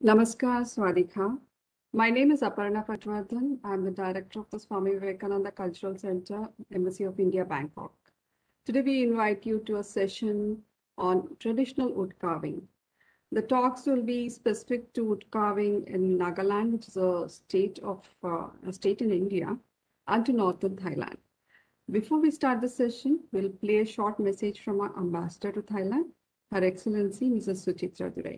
Namaskar, Swadika. My name is Aparna Patwardhan. I'm the director of the Swami Vivekananda Cultural Center, Embassy of India, Bangkok. Today, we invite you to a session on traditional wood carving. The talks will be specific to wood carving in Nagaland, which is a state in India, and to northern Thailand. Before we start the session, we'll play a short message from our ambassador to Thailand, Her Excellency Mrs. Suchitra Durai.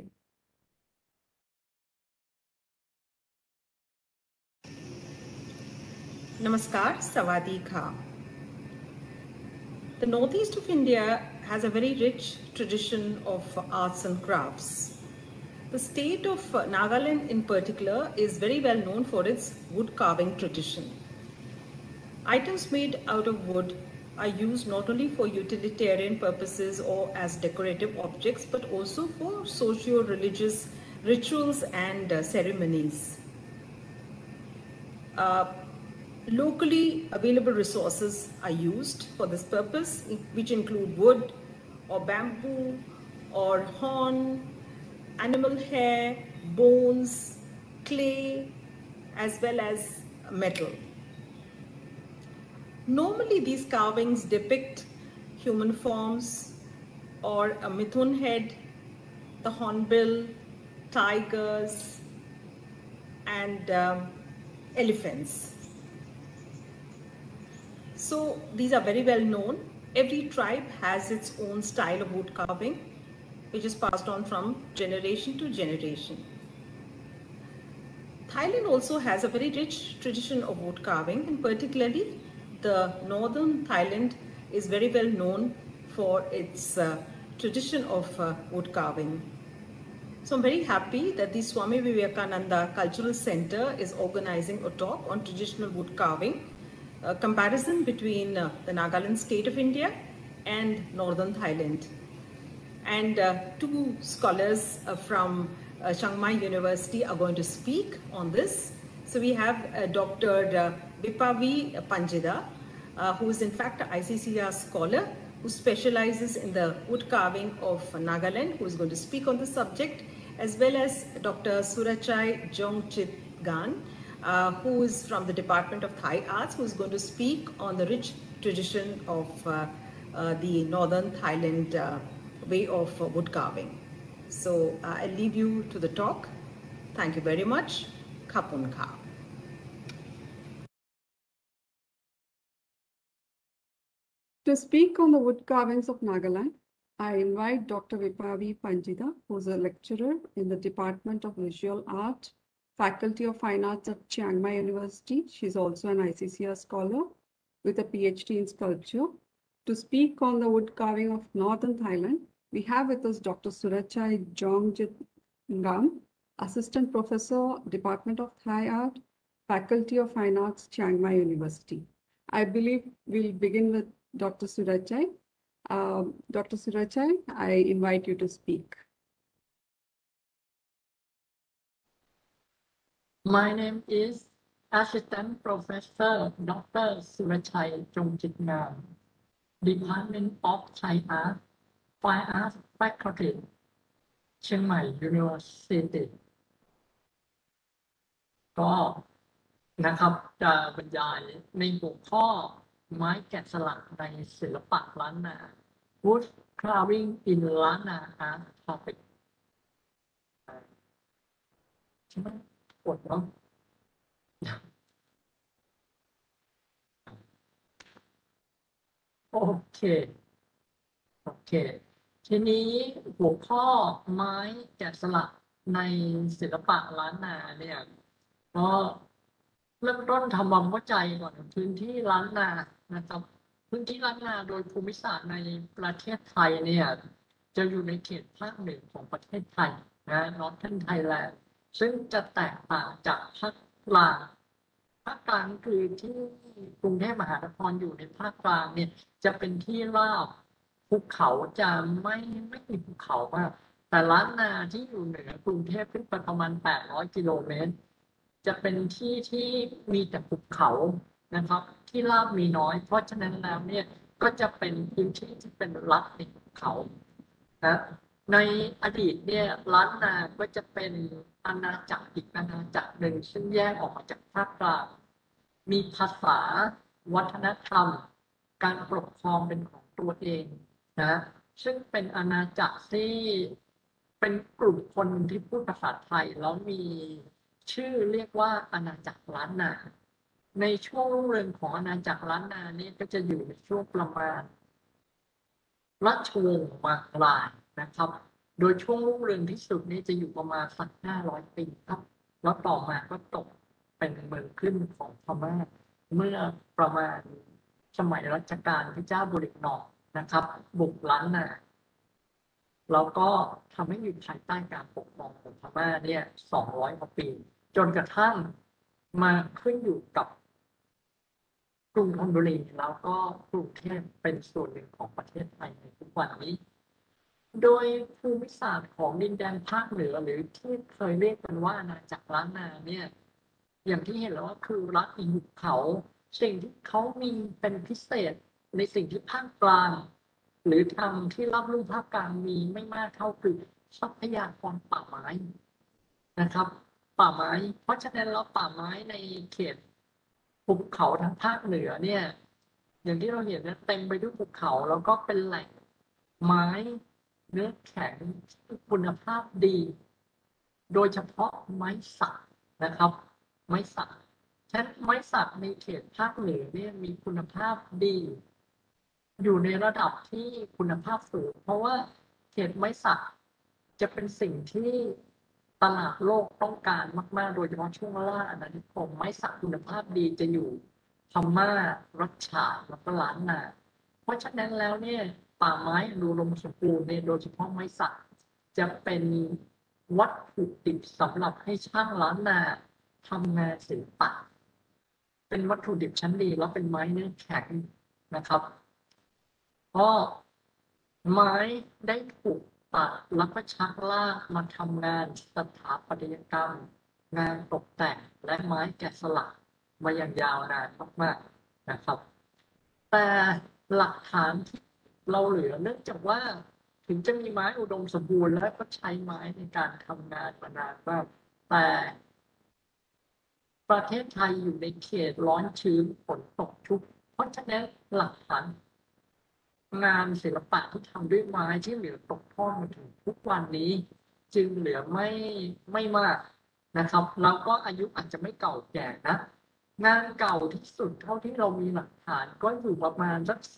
Namaskar, Sawadee-kha. The northeast of India has a very rich tradition of arts and crafts. The state of Nagaland in particular is very well known for its wood carving tradition. Items made out of wood are used not only for utilitarian purposes or as decorative objects, but also for socio-religious rituals and ceremonies. Locally available resources are used for this purpose, which include wood or bamboo or horn, animal hair, bones, clay, as well as metal. Normally, these carvings depict human forms or a mithun head, the hornbill, tigers, and elephants. So these are very well known. Every tribe has its own style of wood carving, which is passed on from generation to generation. Thailand also has a very rich tradition of wood carving, and particularly the northern Thailand is very well known for its tradition of wood carving. So I'm very happy that the Swami Vivekananda Cultural Center is organizing a talk on traditional wood carving, a comparison between the Nagaland state of India and northern Thailand. And two scholars from Chiang Mai University are going to speak on this. So we have Dr. Bipavi Panjida, who is in fact an ICCR scholar who specializes in the wood carving of Nagaland, who is going to speak on the subject, as well as Dr. Surachai Jongchit Gan, who is from the Department of Thai Arts, who is going to speak on the rich tradition of the northern Thailand way of wood carving. So I'll leave you to the talk. Thank you very much. Khapun Kha. To speak on the wood carvings of Nagaland, I invite Dr. Bipavi Panjida, who is a lecturer in the Department of Visual Art, Faculty of Fine Arts at Chiang Mai University. She's also an ICCR scholar with a PhD in sculpture. To speak on the wood carving of northern Thailand, we have with us Dr. Surachai Jongjit Ngam, Assistant Professor, Department of Thai Art, Faculty of Fine Arts, Chiang Mai University. I believe we'll begin with Dr. Surachai. Dr. Surachai, I invite you to speak. My name is Assistant Professor Dr. Surachai Jongchit Ngam, Department of Thai Art, Fine Arts Faculty, Chiang Mai University. ก็นะครับจะบรรยายในหัวข้อไม้แกะสลักในศิลปะล้านนา Wood Carving in ล้านนา Art Topic ใช่ไหมปวดเนาะโอเคทีนี้หัวข้อไม้แกะสลักในศิลปะล้านนาเนี่ยก็เริ่มต้นทำความเข้าใจก่อนพื้นที่ล้านนานะครับพื้นที่ล้านนาโดยภูมิศาสตร์ในประเทศไทยเนี่ยจะอยู่ในเขตภาคเหนือของประเทศไทยนะ Northern Thailand ซึ่งจะแตกต่างจากภาคกลางคือที่กรุงเทพมหานครอยู่ในภาคกลางเนี่ยจะเป็นที่ราบภูเขาจะไม่มีภูเขามากแต่ล้านนาที่อยู่เหนือกรุงเทพขึ้นไปประมาณ800 กิโลเมตรจะเป็นที่มีแต่ภูเขานะครับที่ราบมีน้อยเพราะฉะนั้นแล้วเนี่ยก็จะเป็นพื้นที่ที่เป็นรัฐในภูเขานะในอดีตเนี่ยล้านนาก็จะเป็นอาณาจักรอีกอาณาจักรหนึ่งซึ่งแยกออกมาจากภาคกลางมีภาษาวัฒนธรรมการปกครองเป็นของตัวเองนะซึ่งเป็นอาณาจักรที่เป็นกลุ่มคนที่พูดภาษาไทยแล้วมีชื่อเรียกว่าอาณาจักรล้านนาในช่วงรุ่งเรืองของอาณาจักรล้านนานี้ก็จะอยู่ในช่วงประมาณรัชวงศ์บางรายนะครับโดยช่วงรุ่งเรืองที่สุดนี้จะอยู่ประมาณสัก500 ปีครับแล้วต่อมาก็ตกเป็นเมืองขึ้นของพม่าเมื่อประมาณสมัยรัชกาลพระเจ้าบุรินอกนะครับบุกล้านนาแล้วก็ทำให้อยู่ภายใต้การปกครองของพม่าเนี่ย200 กว่าปีจนกระทั่งมาขึ้นอยู่กับกรุงธนบุรีแล้วก็กรุงเทพเป็นส่วนหนึ่งของประเทศไทยในทุกวันนี้โดยภูมิศาสตร์ของดินแดนภาคเหนือหรือที่เคยเรียกกันว่าอาณาจักรล้านนาเนี่ยอย่างที่เห็นแล้วว่าคือรัฐหุบเขาสิ่งที่เขามีเป็นพิเศษในสิ่งที่ภาคกลางหรือทางที่รับรู้ภาคกลางมีไม่มากเท่าคือทรัพยากรป่าไม้นะครับป่าไม้เพราะฉะนั้นแล้วป่าไม้ในเขตภูเขาทางภาคเหนือเนี่ยอย่างที่เราเห็นเนี่ยเต็มไปด้วยภูเขาแล้วก็เป็นแหล่งไม้เนื้อแข็งคุณภาพดี โดยเฉพาะไม้สักนะครับไม้สักฉะนั้นไม้สักในเขตภาคเหนือเนี่ยมีคุณภาพดีอยู่ในระดับที่คุณภาพสูงเพราะว่าเขตไม้สักจะเป็นสิ่งที่ตลาดโลกต้องการมากๆโดยเฉพาะช่วงล่าอาณานิคมไม้สักคุณภาพดีจะอยู่พม่ารัชฉานแล้วก็ล้านนาเพราะฉะนั้นแล้วเนี่ยป่าไม้อุดมสมบูรณ์เนี่ยโดยเฉพาะไม้สักจะเป็นวัตถุดิบสำหรับให้ช่างล้านนาทำงานศิลปะเป็นวัตถุดิบชั้นดีแล้วเป็นไม้เนื้อแข็งนะครับก็ไม้ได้ถูกตัดแล้วก็ชักลากมาทำงานสถาปัตยกรรมงานตกแต่งและไม้แกะสลักมาอย่างยาวนานมากๆนะครับแต่หลักฐานที่เราเหลือเนื่องจากว่าถึงจะมีไม้อุดมสมบูรณ์และก็ใช้ไม้ในการทำงานมานานมากแต่ประเทศไทยอยู่ในเขตร้อนชื้นฝนตกชุกเพราะฉะนั้นหลักฐานงานศิลปะที่ทำด้วยไม้ที่เหลือตกทอดมาถึงทุกวันนี้จึงเหลือไม่มากนะครับแล้วก็อายุอาจจะไม่เก่าแก่นะงานเก่าที่สุดเท่าที่เรามีหลักฐานก็อยู่ประมาณสัก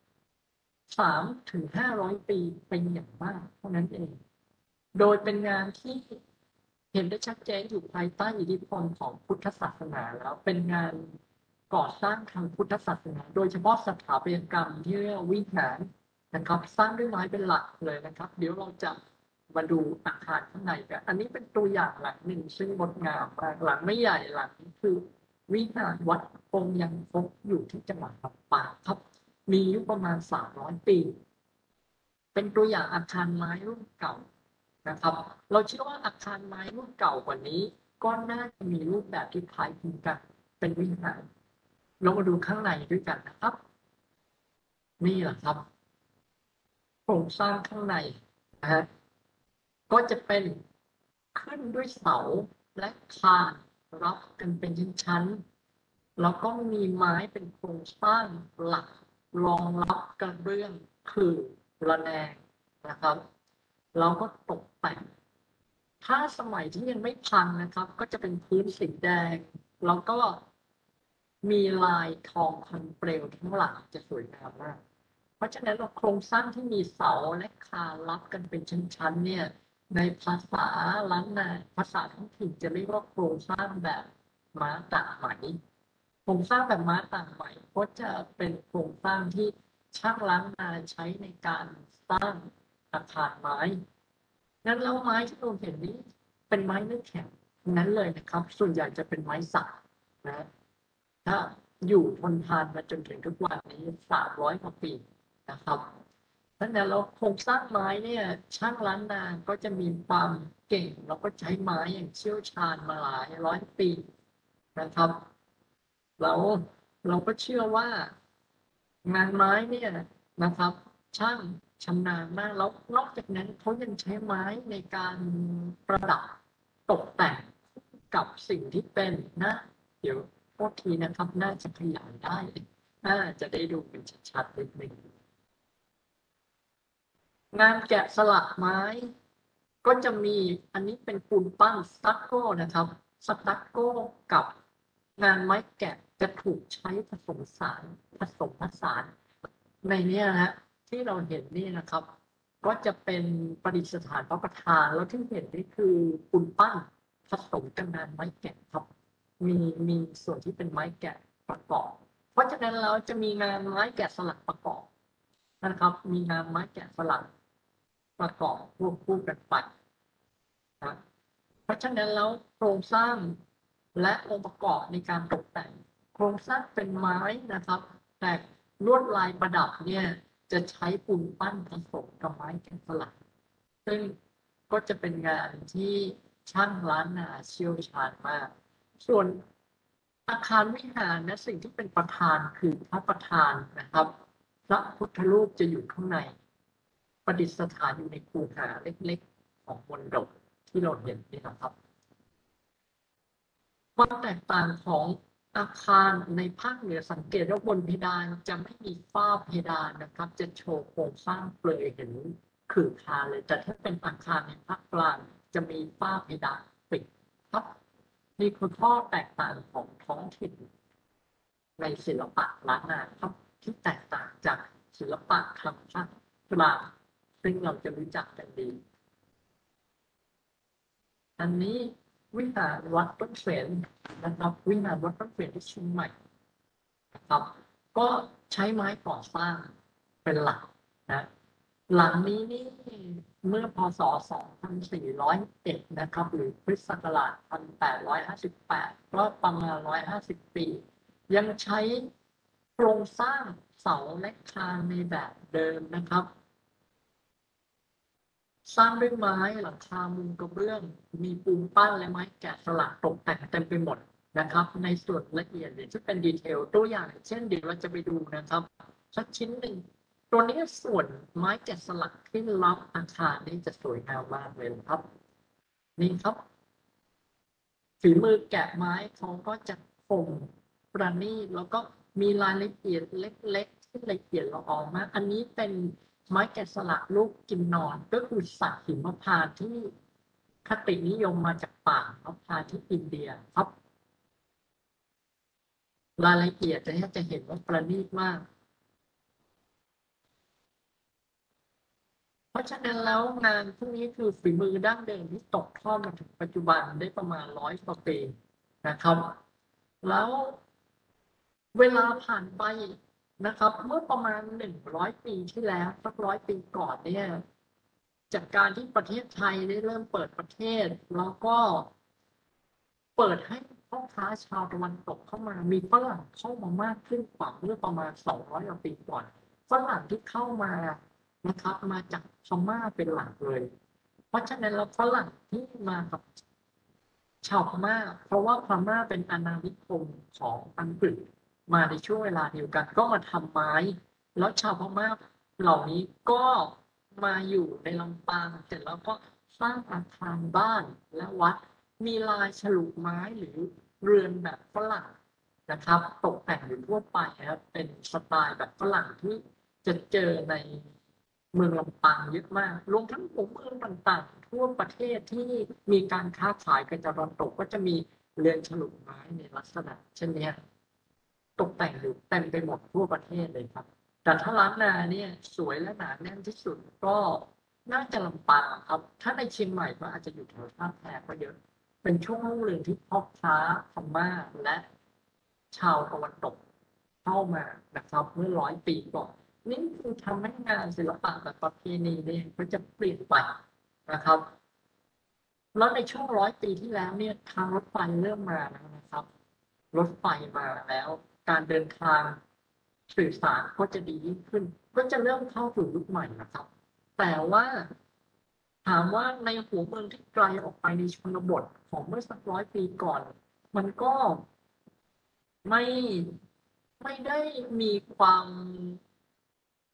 300-500 ปีเป็นอย่างมากเท่านั้นเองโดยเป็นงานที่เห็นได้ชัดเจนอยู่ภายใต้อิทธิพลของพุทธศาสนาแล้วเป็นงานก่อสร้างทางพุทธศาสนาโดยเฉพาะสถาปัตยกรรมที่เรียกวิหารนะครับสร้างด้วยไม้เป็นหลักเลยนะครับเดี๋ยวเราจะมาดูอาคารข้างในกันอันนี้เป็นตัวอย่างหลังหนึ่งซึ่งงดงามมากหลังไม่ใหญ่หลังนี้คือวิหารวัดปงยังคงอยู่ที่จังหวัดลำปางครับมีอายุประมาณ300 ปีเป็นตัวอย่างอาคารไม้รุ่นเก่านะครับเราเชื่อว่าอาคารไม้รุ่นเก่ากว่านี้ก็น่าจะมีรูปแบบที่คล้ายคลึงกันเป็นวิหารเรามาดูข้างในด้วยกันนะครับนี่แหละครับโครงสร้างข้างในนะฮะก็จะเป็นขึ้นด้วยเสาและคานรับกันเป็นชั้นๆแล้วก็มีไม้เป็นโครงสร้างหลักรองรับกระเบื้องคือระแนงนะครับแล้วก็ตกแต่งถ้าสมัยที่ยังไม่พังนะครับก็จะเป็นพื้นสีแดงแล้วก็มีลายทองพันเปลวทั้งหลังจะสวยงามมากเพราะฉะนั้นโครงสร้างที่มีเสาและคานรับกันเป็นชั้นๆเนี่ยในภาษาล้านนาภาษาท้องถิ่นจะเรียกว่าโครงสร้างแบบม้าต่างไหมโครงสร้างแบบม้าต่างไหมก็จะเป็นโครงสร้างที่ช่างล้านนาใช้ในการสร้างอาคารไม้นั้นแล้วไม้ที่เราเห็นนี้เป็นไม้เนื้อแข็งนั้นเลยนะครับส่วนใหญ่จะเป็นไม้สักนะถ้าอยู่ทนทานมาจนถึงทุกวันนี้300 กว่าปีนะครับดังนั้นแล้วโครงสร้างไม้เนี่ยช่างล้านนาก็จะมีความเก่งแล้วก็ใช้ไม้อย่างเชี่ยวชาญมาหลายร้อยปีนะครับแล้วเราก็เชื่อว่างานไม้เนี่ยนะครับช่างชำนาญมากแล้วนอกจากนั้นเขายังใช้ไม้ในการประดับตกแต่งกับสิ่งที่เป็นนะเดี๋ยวโทษทีนะครับน่าจะขยายได้น่าจะได้ดูเป็นชัดๆนิดนึงงานแกะสลักไม้ก็จะมีอันนี้เป็นปูนปั้นสตั๊กโก้นะครับสตั๊กโก้กับงานไม้แกะจะถูกใช้ผสมผสานในนี้นะฮะที่เราเห็นนี่นะครับก็จะเป็นประดิษฐานพระประธานแล้วที่เห็นนี่คือปูนปั้นผสมกับงานไม้แกะครับมีส่วนที่เป็นไม้แกะประกอบเพราะฉะนั้นเราจะมีงานไม้แกะสลักประกอบนะครับมีงานไม้แกะสลักประกอบควบคู่กันไปนะเพราะฉะนั้นแล้วโครงสร้างและองค์ประกอบในการตกแต่งโครงสร้างเป็นไม้นะครับแต่ลวดลายประดับเนี่ยจะใช้ปูนปั้นผสมกับไม้แกะสลักซึ่งก็จะเป็นงานที่ช่างล้านนาเชี่ยวชาญมากส่วนอาคารวิหารนะสิ่งที่เป็นประธานคือพระประธานนะครับพระพุทธรูปจะอยู่ข้างในประดิษฐานอยู่ในคูหาเล็กๆของมณฑปที่เราเห็นนี่นะครับความแตกต่างของอาคารในภาคเหนือสังเกตว่าบนเพดานจะไม่มีฝ้าเพดานนะครับจะโชว์โครงสร้างเปลือยเห็นขื่อคานเลยแต่ถ้าเป็นอาคารในภาคกลางจะมีฝ้าเพดานปิดครับนี่คือข้อแตกต่างของท้องถิ่นในศิลปะล้านนาครับที่แตกต่างจากศิลปะทางภาคกลางซึ่งเราจะรู้จักกันดีอันนี้วิหารวัดต้นเสนนะครับวิหารวัดต้นเสนที่เชียงใหม่นะครับก็ใช้ไม้ก่อสร้างเป็นหลักนะหลังนี้นี่เมื่อพศ 2401 นะครับหรือพุทธศักราช 1858 ก็ประมาณ 150 ปียังใช้โครงสร้างเสาและคานในแบบเดิมนะครับสร้างด้วยไม้หลังคามุงกระเบื้องมีปูนปั้นและไม้แกะสลักตกแต่งเต็มไปหมดนะครับในส่วนละเอียดที่เป็นดีเทลตัวอย่างเช่นเดี๋ยวเราจะไปดูนะครับสักชิ้นหนึ่งตัวนี้ส่วนไม้แกะสลักที่ล้อมอาคารนี่จะสวยงามมากเลยครับนี่ครับฝีมือแกะไม้เขาก็จะคมประณีตแล้วก็มีรายละเอียดเล็กๆที่ละเอียดละออมากอันนี้เป็นไม้แกะสลักรูปกินนอนก็คือสัตว์หิมพานต์ที่คตินิยมมาจากป่าหิมพานต์ที่อินเดียครับรายละเอียดจะเห็นว่าประณีตมากเพราะฉะนั้นแล้วงานพวกนี้คือฝีมือดั้งเดิมที่ตกทอดมาถึงปัจจุบันได้ประมาณ100 กว่าปีนะครับแล้วเวลาผ่านไปนะครับเมื่อประมาณ100 ปีที่แล้วสัก100 ปีก่อนเนี่ยจากการที่ประเทศไทยได้เริ่มเปิดประเทศแล้วก็เปิดให้พ่อค้าชาวตะวันตกเข้ามามีฝรั่งเข้ามามากขึ้นกว่าเมื่อประมาณ200 กว่าปีก่อนฝรั่งที่เข้ามานะครับมาจากพม่าเป็นหลักเลยเพราะฉะนั้นแล้วฝรั่งที่มากับชาวพม่าเพราะว่าพม่าเป็นอาณานิคมของอังกฤษมาในช่วงเวลาเดียวกันก็มาทำไม้แล้วชาวพม่าเหล่านี้ก็มาอยู่ในลำปางเสร็จแล้วก็สร้างอาคารบ้านและวัดมีลายฉลุไม้หรือเรือนแบบฝรั่งนะครับตกแต่งอยู่ทั่วไปนะครับเป็นสไตล์แบบฝรั่งที่จะเจอในเมืองลำปางเยอะมากรวมทั้งกลุ่มเมืองต่างๆทั่วประเทศที่มีการค้าขายกับตะวันตกก็จะมีเรือนฉลุไม้ในลักษณะเช่นนี้ตกแต่งอยู่เต็มไปหมดทั่วประเทศเลยครับแต่ถ้าล้านนาเนี่ยสวยและหนาแน่นที่สุดก็น่าจะลำปางครับถ้าในเชียงใหม่ก็อาจจะอยู่แถวท่าแพก็เยอะเป็นช่วงรุ่งเรืองที่พ่อค้าพม่าและชาวตะวันตกเข้ามานะครับเมื่อ100 ปีก่อนนี่คือทำให้งานศิลปะแบบประเพณีเนี่ยก็จะเปลี่ยนไปนะครับแล้วในช่วง100 ปีที่แล้วเนี่ยทางรถไฟเริ่มมาแล้วนะครับรถไฟมาแล้วการเดินทางสื่อสารก็จะดียิ่งขึ้นก็จะเริ่มเข้าสู่ยุคใหม่นะครับ แต่ว่าถามว่าในหัวเมืองที่ไกลออกไปในชนบทของเมื่อสัก100 ปีก่อน มันก็ไม่ไม่ได้มีความ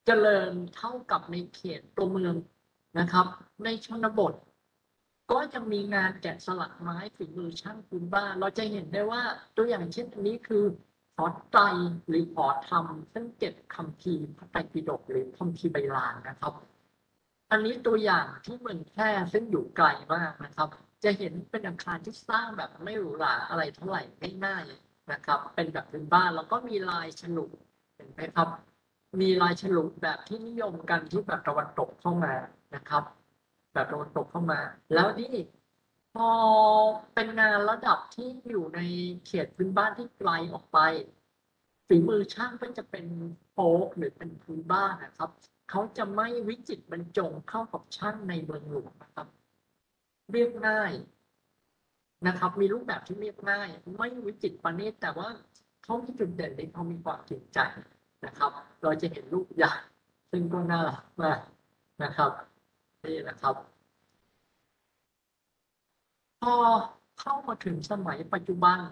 เจริญเท่ากับในเขตตัวเมืองนะครับในชนบทก็ยังมีงานแกะสลักไม้ฝีมือช่างพื้นบ้านเราจะเห็นได้ว่าตัวอย่างเช่นอันนี้คือหอไตรหรือหอธรรมซึ่งเก็บคัมภีร์พระไตรปิฎกหรือคัมภีร์ไบลานนะครับอันนี้ตัวอย่างที่เมืองแพร่ซึ่งอยู่ไกลมากนะครับจะเห็นเป็นอาคารที่สร้างแบบไม่หรูหราอะไรเท่าไหร่ง่ายๆนะครับเป็นแบบพื้นบ้านแล้วก็มีลายฉลุเห็นไหมครับมีลายฉลุแบบที่นิยมกันที่แบบตะวันตกเข้ามานะครับแบบตะวันตกเข้ามาแล้วนี่พอเป็นงานระดับที่อยู่ในเขตพื้นบ้านที่ไกลออกไปฝีมือช่างก็จะเป็นโฟล์กหรือเป็นพื้นบ้านนะครับเขาจะไม่วิจิตรบรรจงเข้ากับช่างในเมืองหลวงนะครับเรียบง่ายนะครับมีรูปแบบที่เรียบง่ายไม่วิจิตรประณีตแต่ว่าเขามีจุดเด่นในเขามีความจริงใจนะครับเราจะเห็นรูปใหญ่ซึ่งก็น่ารักมากนะครับนี่นะครับพอเข้ามาถึงสมัยปัจจุบัน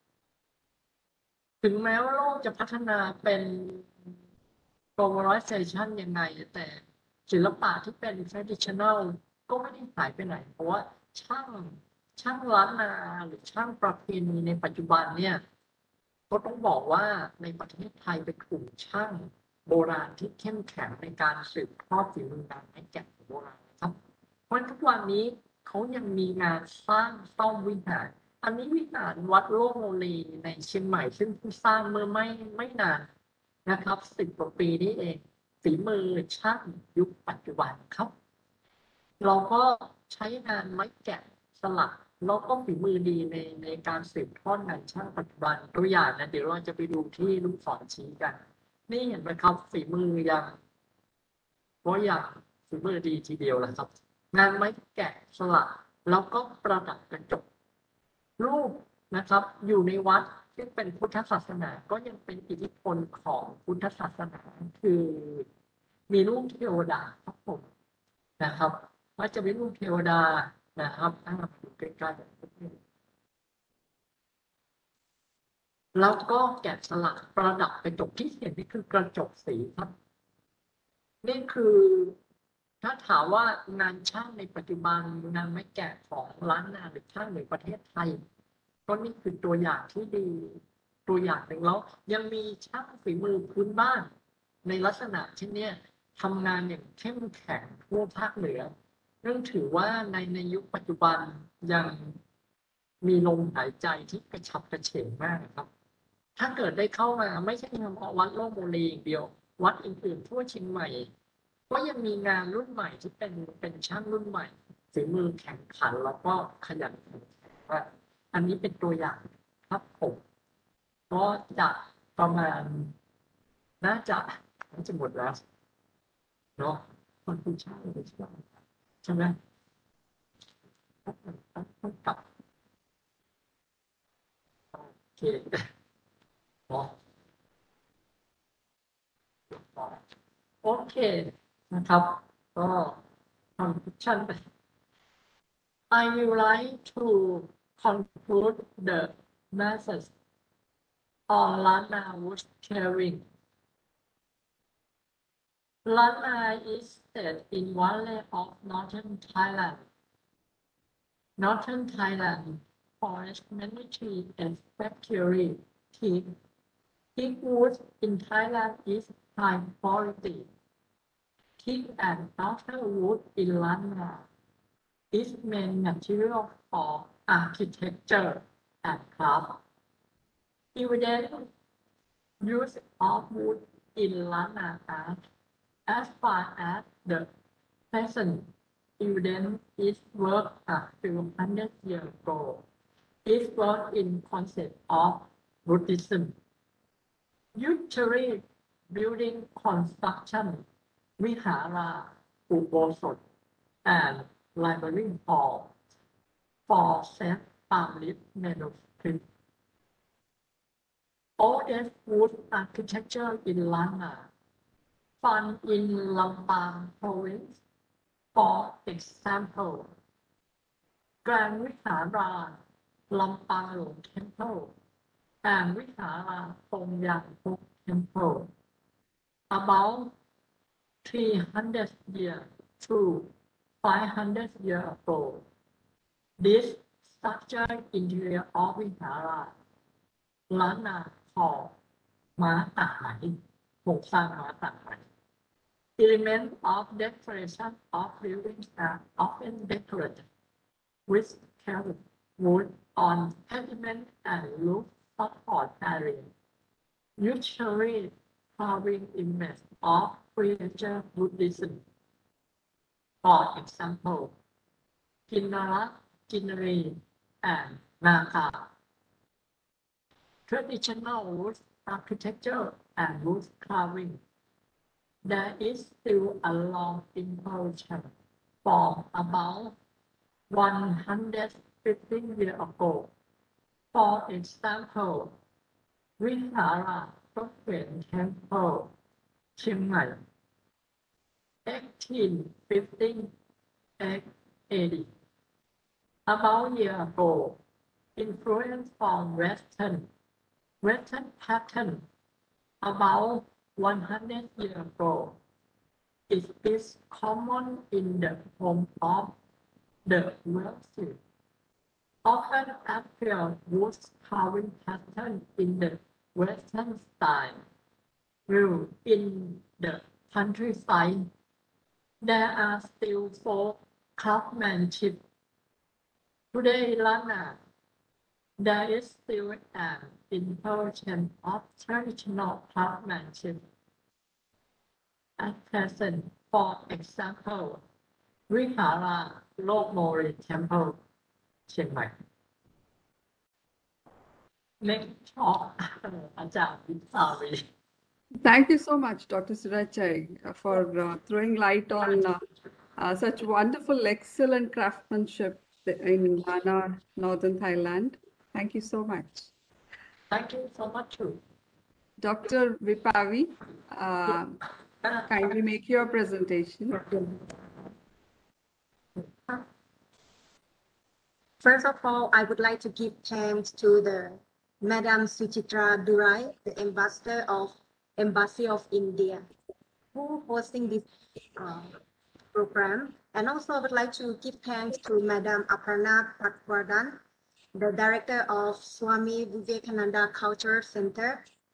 ถึงแม้ว่าโลกจะพัฒนาเป็น globalization ยังไงแต่ศิลปะที่เป็น traditional ก็ไม่ได้หายไปไหนเพราะว่าช่างล้านนาหรือช่างประเพณีในปัจจุบันเนี่ยก็ต้องบอกว่าในประเทศไทยเป็นกลุ่มช่างโบราณที่เข้มแข็งในการสืบทอดฝีมือการไม้แกะโบราณนะครับเพราะทุกวันนี้เขายังมีงานสร้างซ่อมวิหารอันนี้วิหารวัดโลกโมลีในเชียงใหม่ซึ่งเพิ่งสร้างเมื่อไม่นานนะครับ10 กว่าปีนี้เองฝีมือช่างยุคปัจจุบันครับเราก็ใช้งานไม้แกะสลักแล้วก็ฝีมือดีในการสืบทอดงานช่างปัจจุบันตัวอย่างนะเดี๋ยวเราจะไปดูที่ลูกศรชี้กันนี่เห็นไหมครับฝีมืออย่างฝีมือดีทีเดียวแหละครับงานไม้แกะสลักแล้วก็ประดับกระจกรูปนะครับอยู่ในวัดที่เป็นพุทธศาสนาก็ยังเป็นอิทธิพลของพุทธศาสนาคือมีรูปเทวดาครับผมนะครับว่าจะเป็นรูปเทวดานะครับอยู่ใกล้ๆแล้วก็แกะสลักประดับกระจกที่เห็นนี่คือกระจกสีครับนี่คือถ้าถามว่างานช่างในปัจจุบันงานไม้แกะของล้านนาหรือช่างในประเทศไทยก็นี่คือตัวอย่างที่ดีตัวอย่างหนึ่งแล้วยังมีช่างฝีมือพื้นบ้านในลักษณะที่นี้ทำงานอย่างเข้มแข็งทั่วภาคเหนือเนื่องถือว่าในยุคปัจจุบันยังมีลมหายใจที่กระฉับกระเฉงมากครับถ้าเกิดได้เข้ามาไม่ใช่เฉพาะวัดโลกโมลีอย่างเดียววัดอื่นๆทั่วเชียงใหม่ก็ยังมีงานรุ่นใหม่ที่เป็นช่างรุ่นใหม่ฝีมือแข่งขันแล้วก็ขยันว่าอันนี้เป็นตัวอย่างครับผมก็จะประมาณน่าจะหมดแล้วเนาะคนผู้ช่างเลยใช่ไหมต้องกลับโอเคเนาะโอเคนะครับก็คอนคลูชั่นไป I will like to conclude the message on Lana Wood Carving. Lana is set in Valley of Northern Thailand. Northern Thailand forest many trees and factory teak. Teak wood in Thailand is high quality. Teak and other wood in Lana is main material for architecture and craft. Evident use of wood in Lana art as far as the present evidence is work a few hundred years ago. Is work in concept of Buddhism. Usually building construction, vihara, ubosot, and library hall for self-palm manuscript. Oldest wood architecture in Lana, found in Lampang province. For example, Grand Vihara, Lampang Long Temple, and Vihara Thongyang Phúc Temple. About 300 years to 500 years ago. This structured interior of Vihara ล้านนาของม้าต่างไหมโครงสร้างม้าต่างไหม Elements of decoration of buildings are often decorated with carved wood on pediment and roof support area. Usually carving images of creature Buddhism. For example, Kinnara, Kinnari, and Naka. Traditional wood architecture and wood carving. There is still a long impulsion from about 150 years ago. For example, Vihara Prophets Temple, Chiang Mai, 1815 AD. About a year ago, influence from Western pattern. About 100 years ago, it is common in the home of the wealthy. Often appear wood carving pattern in the Western style. While in the countryside, there are still folk craftsmanship. Today, Lana, there is still an impulsion of traditional craftsmanship. At present, for example, Vihara Lokmori Temple, Chiang Mai. Next talk, อาจารย์วิภาวี Thank you so much, Dr. Surachai, for throwing light on such wonderful, excellent craftsmanship in Lana, Northern Thailand. Thank you so much. Thank you so much too. Dr. Vipavi, kindly make your presentation. First of all, I would like to give thanks to the Madam Suchitra Durai, the ambassador of Embassy of India, who hosting this program. And also I would like to give thanks to Madam Aparna Patwardhan, the director of Swami Vivekananda Culture Center.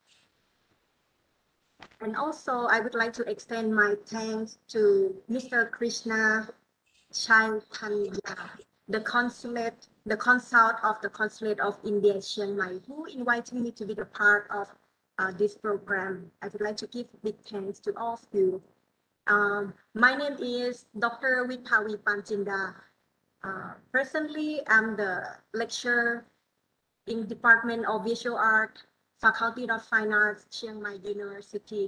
And also I would like to extend my thanks to Mr. Krishna Chaitanya, the consult of the Consulate of India, Chiang Mai, who invited me to be the part of this program. I would like to give big thanks to all of you. My name is Dr. Vipavi Panjinda. Presently, I'm the lecturer in Department of Visual Art, Faculty of Fine Arts, Chiang Mai University.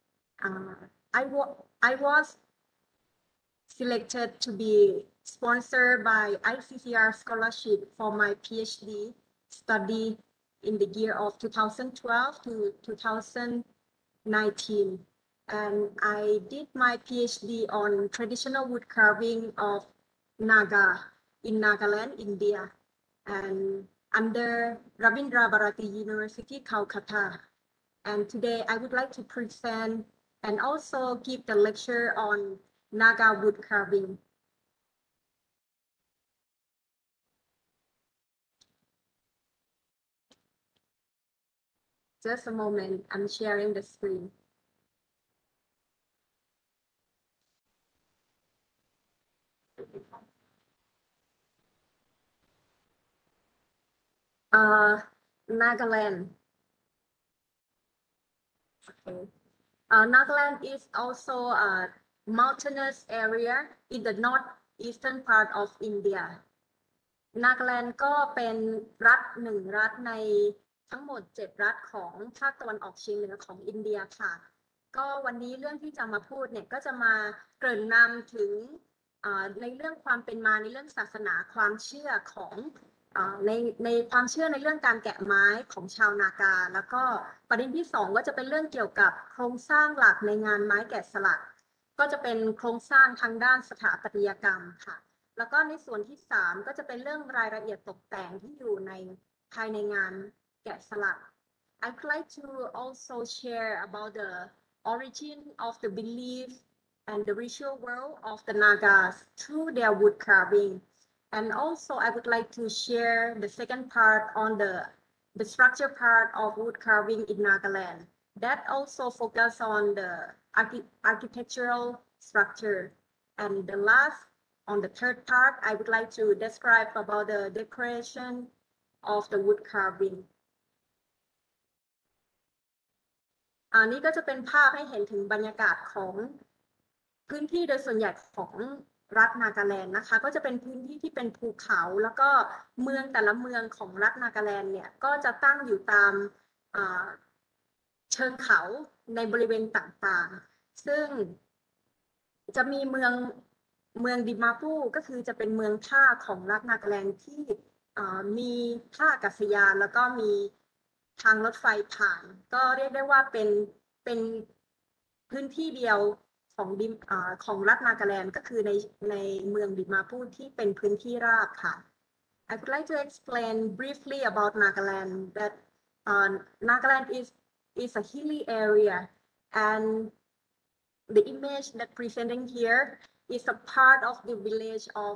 I was selected to be sponsored by ICCR scholarship for my PhD study in the year of 2012 to 2019. And I did my PhD on traditional wood carving of Naga in Nagaland, India, and under Rabindra Bharati University, Calcutta. And today I would like to present and also give the lecture on Naga wood carving. Just a moment, I'm sharing the screen. Nagaland. Okay. Nagaland is also a mountainous area in the northeastern part of India. Nagaland ก็เป็นรัฐหนึ่งรัฐในทั้งหมด7รัฐของภาคตะวันออกเฉียงเหนือของอินเดียค่ะก็วันนี้เรื่องที่จะมาพูดเนี่ยก็จะมาเกริ่นนำถึงในเรื่องความเป็นมาในเรื่องศาสนาความเชื่อของในความเชื่อในเรื่องการแกะไม้ของชาวนากาแล้วก็ประเด็นที่2ก็จะเป็นเรื่องเกี่ยวกับโครงสร้างหลักในงานไม้แกะสลักก็จะเป็นโครงสร้างทางด้านสถาปัตยกรรมค่ะแล้วก็ในส่วนที่3ก็จะเป็นเรื่องรายละเอียดตกแต่งที่อยู่ในภายในงานแกะสลัก I'd like to also share about the origin of the belief and the ritual world of the Nagas through their wood carving. And also, I would like to share the second part on the structure part of wood carving in Nagaland. That also focus on the architectural structure. And the last, on the third part, I would like to describe about the decoration of the wood carving อันนี้ก็จะเป็นภาพให้เห็นถึงบรรยากาศของพื้นที่โดยส่วนใหญ่ของรัฐนาการแลนด์นะคะก็จะเป็นพื้นที่ที่เป็นภูเขาแล้วก็เมืองแต่ละเมืองของรัฐนาการแลนด์เนี่ยก็จะตั้งอยู่ตามเชิงเขาในบริเวณต่างๆซึ่งจะมีเมืองดิมาปูก็คือจะเป็นเมืองท่าของรัฐนาการแลนด์ที่มีท่าอากาศยานแล้วก็มีทางรถไฟผ่านก็เรียกได้ว่าเป็นพื้นที่เดียวของรัฐนาการแลนด์ก็คือในเมืองดิมาปูที่เป็นพื้นที่ราบค่ะ I would like to explain briefly about Nagaland that Nagaland is a hilly area and the image that presenting here is a part of the village of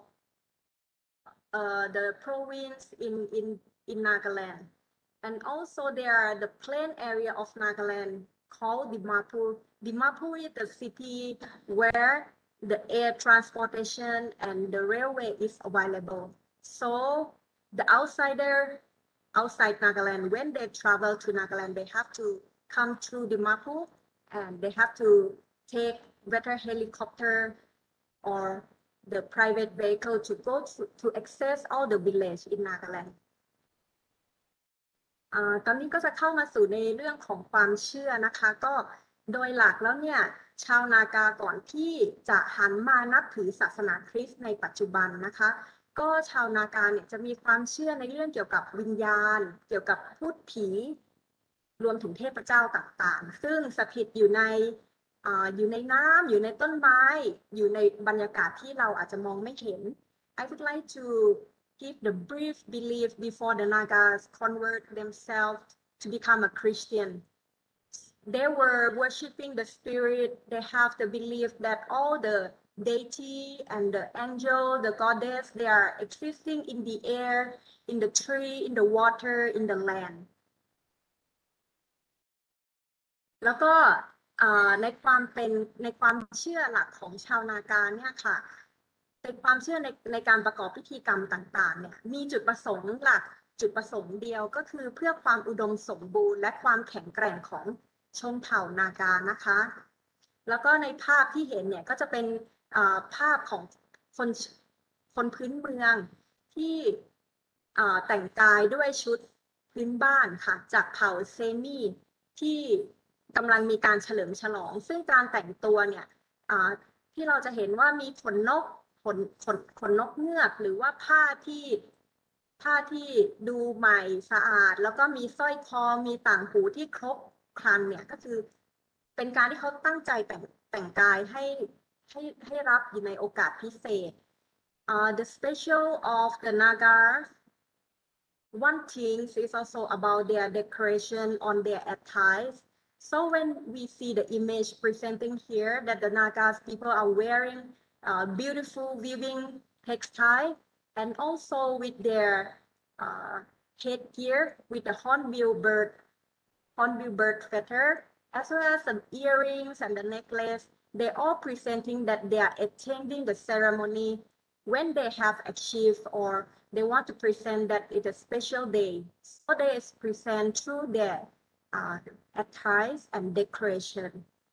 the province in Nagaland. And also there are the plain area of Nagaland called Dimapur. Dimapur is the city where the air transportation and the railway is available. So the outsider outside Nagaland, when they travel to Nagaland, they have to come through Dimapur and they have to take whether helicopter or the private vehicle to go to access all the village in Nagaland. ตอนนี้ก็จะเข้ามาสู่ในเรื่องของความเชื่อนะคะก็โดยหลักแล้วเนี่ยชาวนากาก่อนที่จะหันมานับถือศาสนาคริสต์ในปัจจุบันนะคะก็ชาวนากาเนี่ยจะมีความเชื่อในเรื่องเกี่ยวกับวิญญาณเกี่ยวกับพูดผีรวมถึงเทพเจ้าต่างๆซึ่งสถิตอยู่ในน้ำอยู่ในต้นไม้อยู่ในบรรยากาศที่เราอาจจะมองไม่เห็น I would like to give the brief belief before the Nagas convert themselves to become a Christian. They were worshiping the spirit. They have the belief that all the deity and the angel, the goddess, they are existing in the air, in the tree, in the water, in the land. แล้วก็ในความเชื่อหลักของชาวนากาเนี่ยค่ะเป็นความเชื่อในการประกอบพิธีกรรมต่างๆเนี่ยมีจุดประสงค์หลักจุดประสงค์เดียวก็คือเพื่อความอุดมสมบูรณ์และความแข็งแกร่งของชนเผ่านากานะคะแล้วก็ในภาพที่เห็นเนี่ยก็จะเป็นภาพของคนพื้นเมืองที่แต่งกายด้วยชุดพื้นบ้านค่ะจากเผ่าเซมีที่กำลังมีการเฉลิมฉลองซึ่งการแต่งตัวเนี่ยที่เราจะเห็นว่ามีขนนกเงือกหรือว่าผ้าที่ดูใหม่สะอาดแล้วก็มีสร้อยคอมีต่างหูที่ครบครันเนี่ยก็คือเป็นการที่เขาตั้งใจแต่งกายให้รับอยู่ในโอกาสพิเศษthe special of the Nagas one thing is also about their decoration on their attires so when we see the image presenting here that the Nagas people are wearing beautiful weaving textile and also with their headgear with the hornbill bird feather as well as the earrings and the necklace they all presenting that they are attending the ceremony when they have achieved or they want to present that it's a special day so they present through their attires and decoration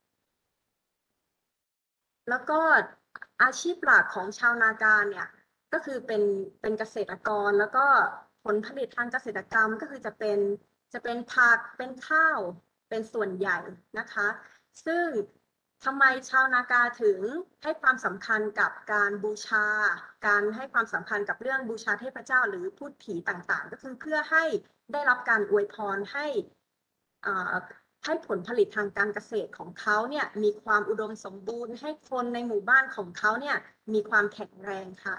แล้วก็อาชีพหลักของชาวนากาเนี่ยก็คือเป็นเกษตรกรแล้วก็ผลผลิตทางเกษตรกรรมก็คือจะเป็นผักเป็นข้าวเป็นส่วนใหญ่นะคะซึ่งทำไมชาวนากาถึงให้ความสำคัญกับการบูชาการให้ความสำคัญกับเรื่องบูชาเทพเจ้าหรือพูดผีต่างๆก็คือเพื่อให้ได้รับการอวยพรให้ผลผลิตทางการเกษตรของเขาเนี่ยมีความอุดมสมบูรณ์ให้คนในหมู่บ้านของเขาเนี่ยมีความแข็งแรงค่ะ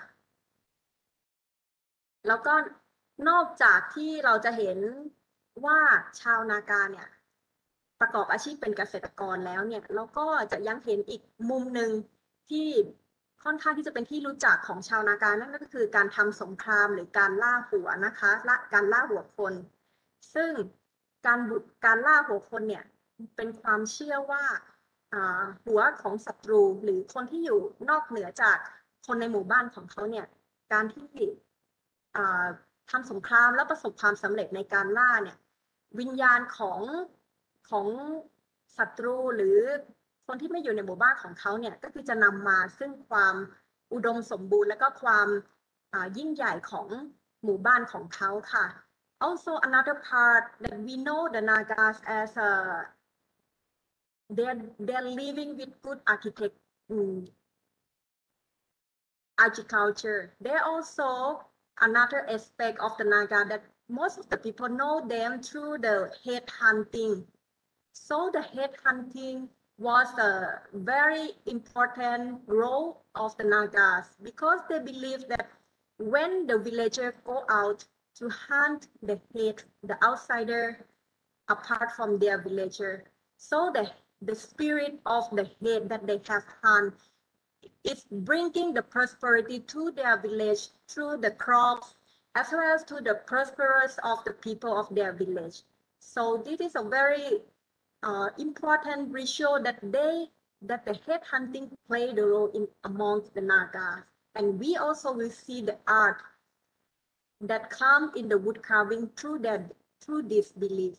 แล้วก็นอกจากที่เราจะเห็นว่าชาวนากาเนี่ยปประกอบอาชีพเป็นเกษตรกรแล้วเนี่ยเราก็จะยังเห็นอีกมุมหนึ่งที่ค่อนข้างที่จะเป็นที่รู้จักของชาวนากานั่นก็คือการทำสงครามหรือการล่าหัวนะคะการล่าหัวคน ซึ่งการล่าหัวคนเนี่ยเป็นความเชื่อว่าหัวของศัตรูหรือคนที่อยู่นอกเหนือจากคนในหมู่บ้านของเขาเนี่ยการที่ทำสงครามแล้วประสบความสำเร็จในการล่าเนี่ยวิญญาณของศัตรูหรือคนที่ไม่อยู่ในหมู่บ้านของเขาเนี่ยก็คือจะนำมาซึ่งความอุดมสมบูรณ์และก็ความยิ่งใหญ่ของหมู่บ้านของเขาค่ะ Also another part that we know the Nagas as they're living with good agriculture. They're also another aspect of the Naga that most of the people know them through the head hunting. So the head hunting was a very important role of the Nagas because they believe that when the villagers go out to hunt the head, the outsider, apart from their villager. So the spirit of the head that they have hunt is bringing the prosperity to their village through the crops, as well as to the prosperous of the people of their village. So this is a very important ritual that the head hunting play the role in amongst the Nagas. And we also will see the art that come in the wood carving through this belief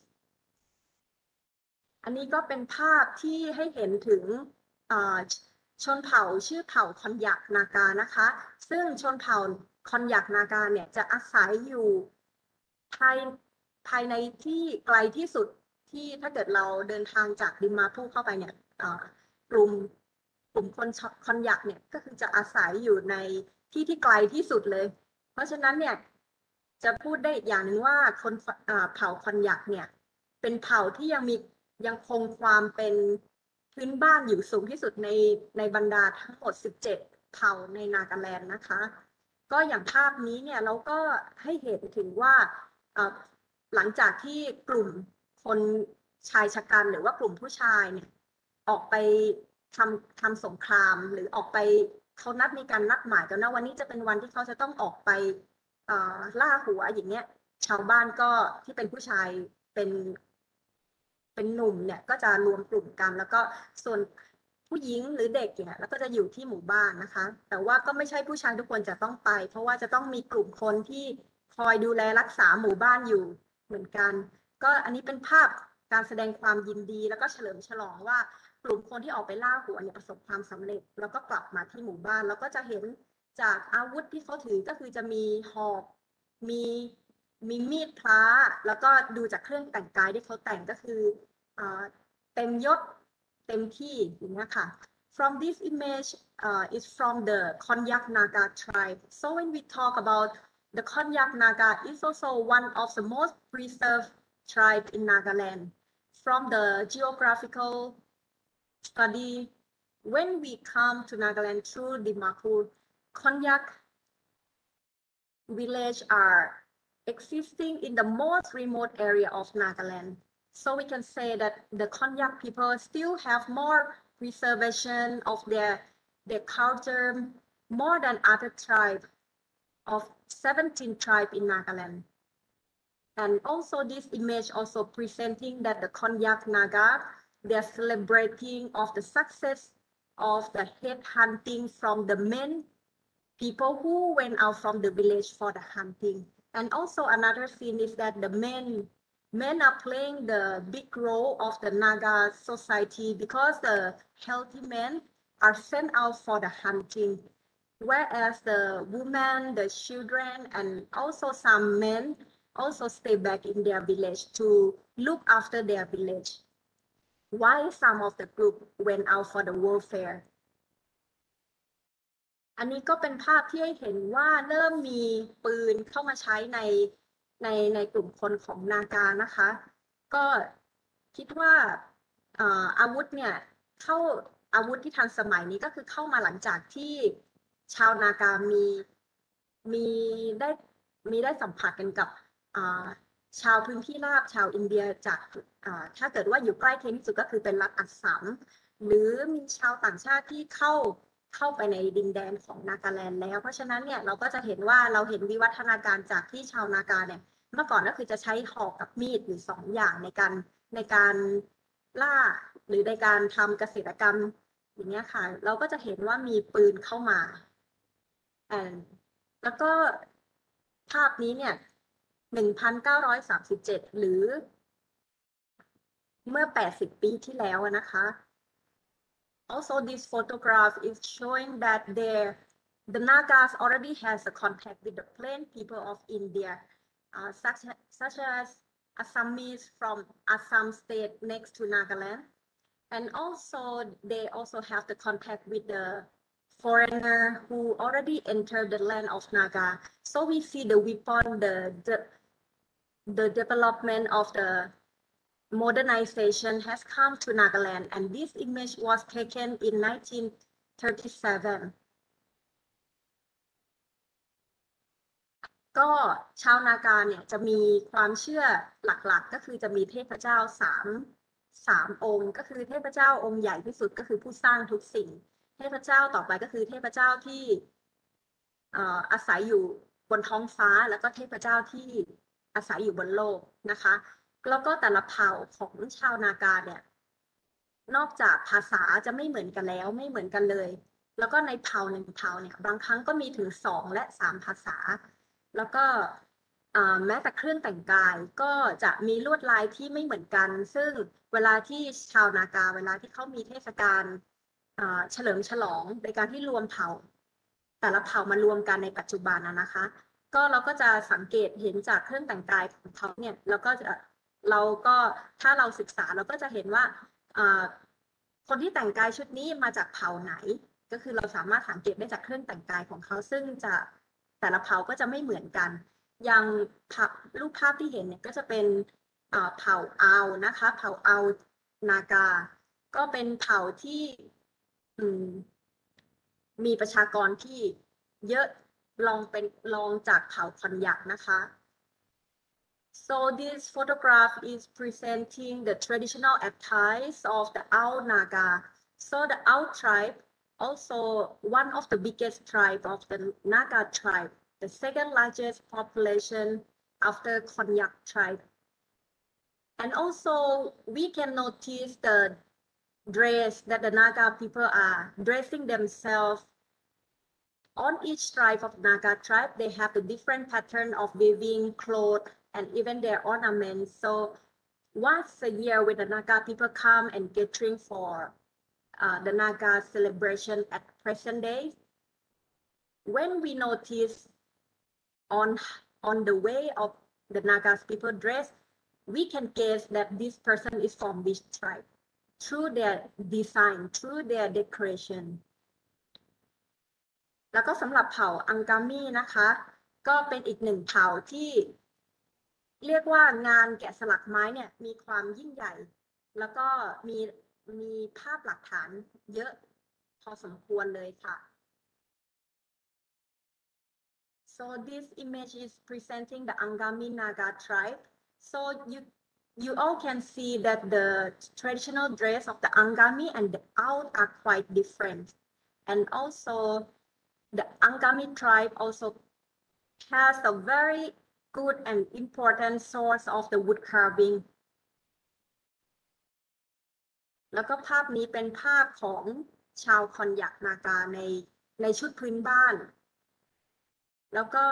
อันนี้ก็เป็นภาพที่ให้เห็นถึงชนเผ่าชื่อเผ่าคอนยักนากานะคะซึ่งชนเผ่าคอนยักนากาเนี่ยจะอาศัยอยู่ภายในที่ไกลที่สุดที่ถ้าเกิดเราเดินทางจากดิมาพูเข้าไปเนี่ยกลุ่มคนคอนยักเนี่ยก็คือจะอาศัยอยู่ในที่ไกลที่สุดเลยเพราะฉะนั้นเนี่ยจะพูดได้อีกอย่างหนึ่งว่าคนเผ่าคอนยักเนี่ยเป็นเผ่าที่ยังคงความเป็นพื้นบ้านอยู่สูงที่สุดในบรรดาทั้งหมด17เผ่าในนากาแลนด์นะคะก็อย่างภาพนี้เนี่ยเราก็ให้เห็นถึงว่าหลังจากที่กลุ่มคนชายชะกันหรือว่ากลุ่มผู้ชายเนี่ยออกไปทำสงครามหรือออกไปเขามีการนัดหมายกันนะวันนี้จะเป็นวันที่เขาจะต้องออกไปล่าหัวอย่างเงี้ยชาวบ้านก็ที่เป็นผู้ชายเป็นหนุ่มเนี่ยก็จะรวมกลุ่มกันแล้วก็ส่วนผู้หญิงหรือเด็กเนี่ยแล้วก็จะอยู่ที่หมู่บ้านนะคะแต่ว่าก็ไม่ใช่ผู้ชายทุกคนจะต้องไปเพราะว่าจะต้องมีกลุ่มคนที่คอยดูแลรักษาหมู่บ้านอยู่เหมือนกันก็อันนี้เป็นภาพการแสดงความยินดีแล้วก็เฉลิมฉลองว่ากลุ่มคนที่ออกไปล่าหัวเนี่ยประสบความสำเร็จแล้วก็กลับมาที่หมู่บ้านแล้วก็จะเห็นจากอาวุธที่เขาถือก็คือจะมีหอกมีมีดพระแล้วก็ดูจากเครื่องแต่งกายที่เขาแต่งก็คือเต็มยศเต็มที่อย่างนี้ค่ะ From this image is from the Konyak Naga tribe. So when we talk about the Konyak Naga, is also one of the most preserved tribe in Nagaland. From the geographical study, when we come to Nagaland through Dimapur, Konyak village are existing in the most remote area of Nagaland. So we can say that the Konyak people still have more preservation of their culture more than other tribes of 17 tribes in Nagaland. And also this image also presenting that the Konyak Naga, they're celebrating of the success of the head hunting from the men people who went out from the village for the hunting. And also another scene is that the men are playing the big role of the Naga society because the healthy men are sent out for the hunting, whereas the women, the children, and also some men also stay back in their village to look after their village, while some of the group went out for the warfare. อันนี้ก็เป็นภาพที่ให้เห็นว่าเริ่มมีปืนเข้ามาใช้ในกลุ่มคนของนากานะคะก็คิดว่าอาวุธเนี่ยอาวุธที่ทันสมัยนี้ก็คือเข้ามาหลังจากที่ชาวนากามีได้สัมผัสกันกับชาวพื้นที่ราบชาวอินเดียจากถ้าเกิดว่าอยู่ใกล้เคียงที่สุดก็คือเป็นรัฐอัสสัมหรือมีชาวต่างชาติที่เข้าไปในดินแดนของนากาแลนด์แล้วเพราะฉะนั้นเนี่ยเราก็จะเห็นว่าเราเห็นวิวัฒนาการจากที่ชาวนากาเนี่ยเมื่อก่อนก็คือจะใช้หอกกับมีดอยู่2 อย่างในการล่าหรือในการทำเกษตรกรรมอย่างเงี้ยค่ะเราก็จะเห็นว่ามีปืนเข้ามาแล้วก็ภาพนี้เนี่ย1937หรือเมื่อ80 ปีที่แล้วนะคะ Also this photograph is showing that the Nagas already has a contact with the plain people of India such as Assamese from Assam state next to Nagaland and also they also have the contact with the foreigner who already entered the land of Naga so we see the weapon the development of the modernization has come to Nagaland and this image was taken in 1937 ก็ชาวนากาเนี่ยจะมีความเชื่อหลักๆก็คือจะมีเทพเจ้า3องค์ก็คือเทพเจ้าองค์ใหญ่ที่สุดก็คือผู้สร้างทุกสิ่งเทพเจ้าต่อไปก็คือเทพเจ้าที่อาศัยอยู่บนท้องฟ้าแล้วก็เทพเจ้าที่อาศัยอยู่บนโลกนะคะแล้วก็แต่ละเผ่าของชาวนากาเนี่ยนอกจากภาษาจะไม่เหมือนกันแล้วไม่เหมือนกันเลยแล้วก็ในเผ่าหนึ่งเผ่าเนี่ยบางครั้งก็มีถึง2 และ 3 ภาษาแล้วก็แม้แต่เครื่องแต่งกายก็จะมีลวดลายที่ไม่เหมือนกันซึ่งเวลาที่ชาวนากาเวลาที่เขามีเทศกาลเฉลิมฉลองในการที่รวมเผ่าแต่ละเผ่ามารวมกันในปัจจุบันนะคะก็เราก็จะสังเกตเห็นจากเครื่องแต่งกายของเขาเนี่ยเราก็ถ้าเราศึกษาเราก็จะเห็นว่าคนที่แต่งกายชุดนี้มาจากเผ่าไหนก็คือเราสามารถสังเกตได้จากเครื่องแต่งกายของเขาซึ่งจะแต่ละเผ่าก็จะไม่เหมือนกันอย่างรูปภาพที่เห็นเนี่ยก็จะเป็นเผ่าเอานะคะเผ่าเอานากาก็เป็นเผ่าที่มีประชากรที่เยอะลองจากเผ่าคอนยักนะคะ So this photograph is presenting the traditional attires of the Ao Naga. So the Ao tribe, also one of the biggest tribe of the Naga tribe, the second largest population after Konyak tribe. And also we can notice the dress that the Naga people are dressing themselves. On each tribe of Naga tribe, they have the different pattern of weaving clothes and even their ornaments. So once a year when the Naga people come and gathering for the Naga celebration at present day, when we notice on the way of the Naga people dress, we can guess that this person is from which tribe through their design, through their decoration. แล้วก็สำหรับเผ่าอังกามีนะคะก็เป็นอีกหนึ่งเผ่าที่เรียกว่างานแกะสลักไม้เนี่ยมีความยิ่งใหญ่แล้วก็มีภาพหลักฐานเยอะพอสมควรเลยค่ะ So this image is presenting the Angami Naga tribe. So you all can see that the traditional dress of the Angami and the Ao are quite different, and also the Angami tribe also has a very good and important source of the wood carving. แล้วก็ภาพนี้เป็นภาพของชาวคอนยักนากาในชุดพื้นบ้านแล้วก็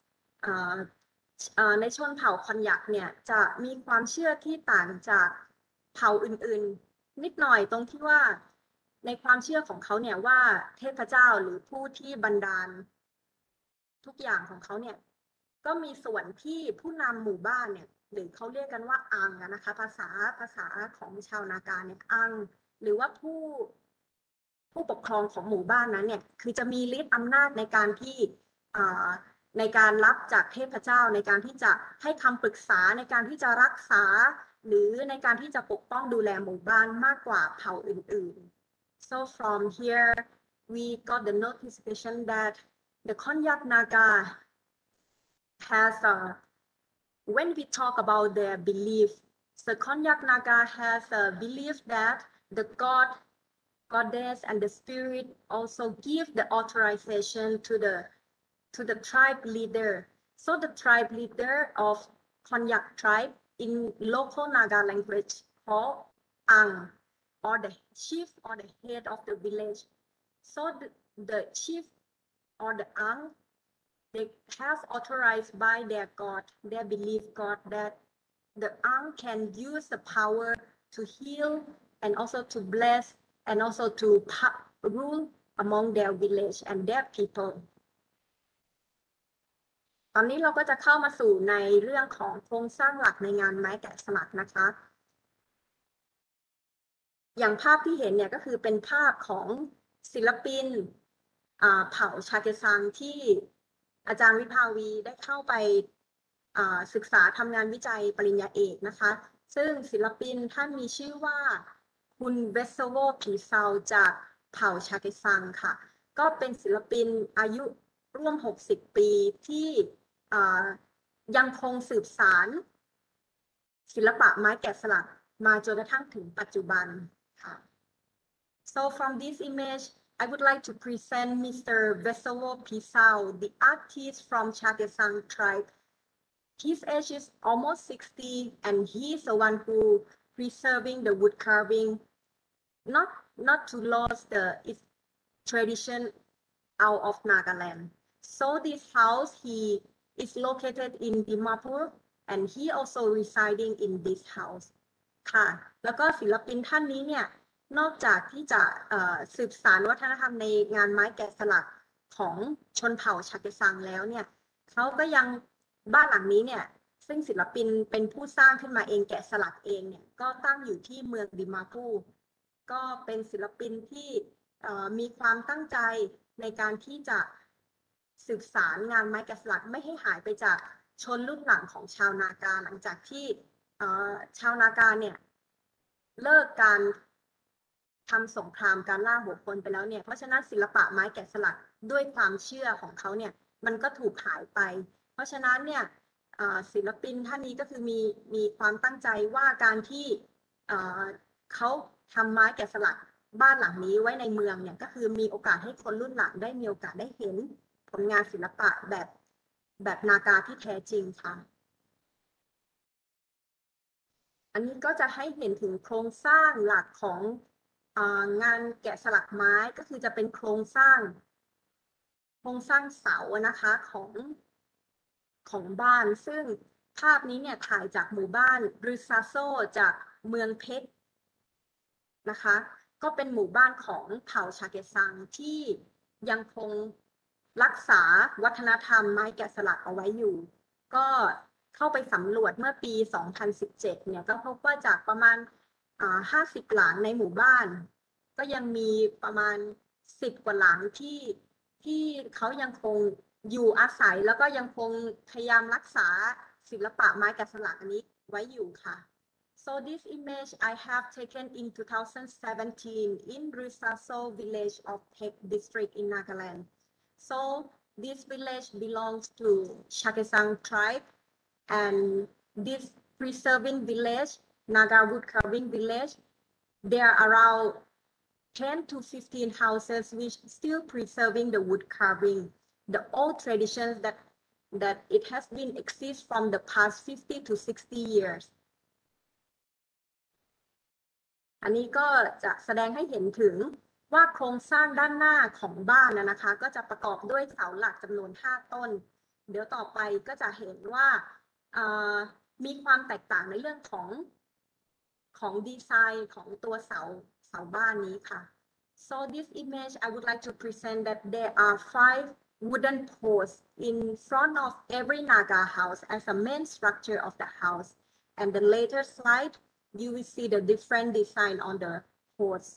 ในชนเผ่าคอนยักเนี่ยจะมีความเชื่อที่ต่างจากเผ่าอื่นๆนิดหน่อยตรงที่ว่าในความเชื่อของเขาเนี่ยว่าเทพเจ้าหรือผู้ที่บันดาลทุกอย่างของเขาเนี่ยก็มีส่วนที่ผู้นำหมู่บ้านเนี่ยหรือเขาเรียกกันว่าอังนะคะภาษาของชาวนากาเนี่ยอังหรือว่าผู้ปกครองของหมู่บ้านนั้นเนี่ยคือจะมีฤทธิ์อำนาจในการที่ในการรับจากเทพเจ้าในการที่จะให้คำปรึกษาในการที่จะรักษาหรือในการที่จะปกป้องดูแลหมู่บ้านมากกว่าเผ่าอื่นๆ So from here we got the notification that the Konyak Naga has when we talk about their belief, the Konyak Naga has a belief that the god, goddess, and the spirit also give the authorization to the tribe leader. So the tribe leader of Konyak tribe in local Naga language called Ang, or the chief or the head of the village. So the chief or the Ang, they have authorized by their God, their belief God, that the Ang can use the power to heal and also to bless and also to rule among their village and their people ตอนนี้เราก็จะเข้ามาสู่ในเรื่องของโครงสร้างหลักในงานไม้แกะสลักนะคะอย่างภาพที่เห็นเนี่ยก็คือเป็นภาพของศิลปินเผ่าชาเกซังที่อาจารย์วิภาวีได้เข้าไปศึกษาทำงานวิจัยปริญญาเอกนะคะซึ่งศิลปินท่านมีชื่อว่าคุณเวสโวผีเซาจากเผ่าชาเกซังค่ะก็เป็นศิลปินอายุร่วม60ปีที่ยังคงสืบสานศิลปะไม้แกะสลักมาจนกระทั่งถึงปัจจุบันค่ะ So from this image I would like to present Mr. Vesowo Pisau, the artist from Chagesang tribe. His age is almost 60 and he is the one who preserving the wood carving, not to lose its tradition out of Nagaland. So this house he is located in Dimapur and he also residing in this house ค่ะแล้วก็ศิลปินท่านนี้เนี่ยนอกจากที่จะสืบสานวัฒนธรรมในงานไม้แกะสลักของชนเผ่าชาเกซังแล้วเนี่ยเขาก็ยังบ้านหลังนี้เนี่ยซึ่งศิลปินเป็นผู้สร้างขึ้นมาเองแกะสลักเองเนี่ยก็ตั้งอยู่ที่เมืองดิมาพูก็เป็นศิลปินที่มีความตั้งใจในการที่จะสืบสารงานไม้แกะสลักไม่ให้หายไปจากชนรุ่นหลังของชาวนากาหลังจากที่ชาวนากาเนี่ยเลิกการทำสงครามการล่าหัวคนไปแล้วเนี่ยเพราะฉะนั้นศิลปะไม้แกะสลักด้วยความเชื่อของเขาเนี่ยมันก็ถูกหายไปเพราะฉะนั้นเนี่ยศิลปินท่านนี้ก็คือมีความตั้งใจว่าการที่เขาทำไม้แกะสลักบ้านหลังนี้ไว้ในเมืองเนี่ยก็คือมีโอกาสให้คนรุ่นหลังได้มีโอกาสได้เห็นผลงานศิลปะแบบนากาที่แท้จริงค่ะอันนี้ก็จะให้เห็นถึงโครงสร้างหลักของงานแกะสลักไม้ก็คือจะเป็นโครงสร้างเสานะคะของบ้านซึ่งภาพนี้เนี่ยถ่ายจากหมู่บ้านรึซาโซจากเมืองเพชรนะคะก็เป็นหมู่บ้านของเผ่าชาเกซังที่ยังคงรักษาวัฒนธรรมไม้แกะสลักเอาไว้อยู่ก็เข้าไปสำรวจเมื่อปี 2017 เนี่ยก็พบว่าจากประมาณ50 หลังในหมู่บ้านก็ยังมีประมาณ10 กว่าหลังที่เขายังคงอยู่อาศัยแล้วก็ยังคงพยายามรักษาศิลปะไม้แกะสลักอันนี้ไว้อยู่ค่ะ So this image I have taken in 2017 in Rusaso village of Thek district in Nagaland. So this village belongs to Chagesang tribe and this preserving village Naga wood carving village, there are around 10 to 15 houses which still preserving the wood carving, the old traditions that it has been exist from the past 50 to 60 years. อันนี้ก็จะแสดงให้เห็นถึงว่าโครงสร้างด้านหน้าของบ้านนะคะก็จะประกอบด้วยเสาหลักจำนวน5 ต้นเดี๋ยวต่อไปก็จะเห็นว่ามีความแตกต่างในเรื่องของดีไซน์ของตัวเสาบ้านนี้ค่ะ So this image I would like to present that there are 5 wooden posts in front of every Naga house as a main structure of the house and the later slide you will see the different design on the posts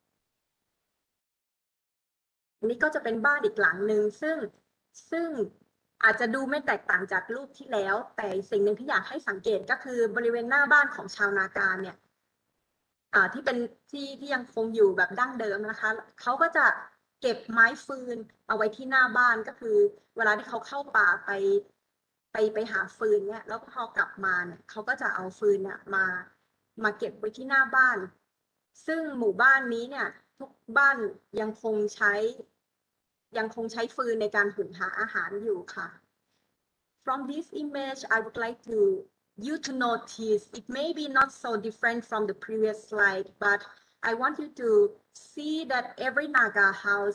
อันนี้ก็จะเป็นบ้านอีกหลังหนึ่งซึ่งอาจจะดูไม่แตกต่างจากรูปที่แล้วแต่สิ่งหนึ่งที่อยากให้สังเกตก็คือบริเวณหน้าบ้านของชาวนากาเนี่ยที่เป็นที่ยังคงอยู่แบบดั้งเดิมนะคะเขาก็จะเก็บไม้ฟืนเอาไว้ที่หน้าบ้านก็คือเวลาที่เขาเข้าป่าไปไปหาฟืนเนี่ยแล้วพอกลับมาเนี่ยเขาก็จะเอาฟืนเนี่ยมาเก็บไว้ที่หน้าบ้านซึ่งหมู่บ้านนี้เนี่ยทุกบ้านยังคงใช้ฟืนในการหุงหาอาหารอยู่ค่ะ From this image I would like you to notice it may be not so different from the previous slide but I want you to see that every Naga house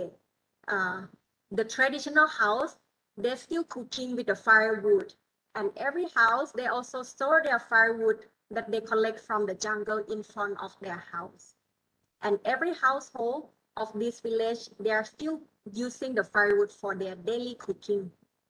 the traditional house they're still cooking with the firewood and every house they also store their firewood that they collect from the jungle in front of their house and every household of this village they are still using the firewood for their daily cooking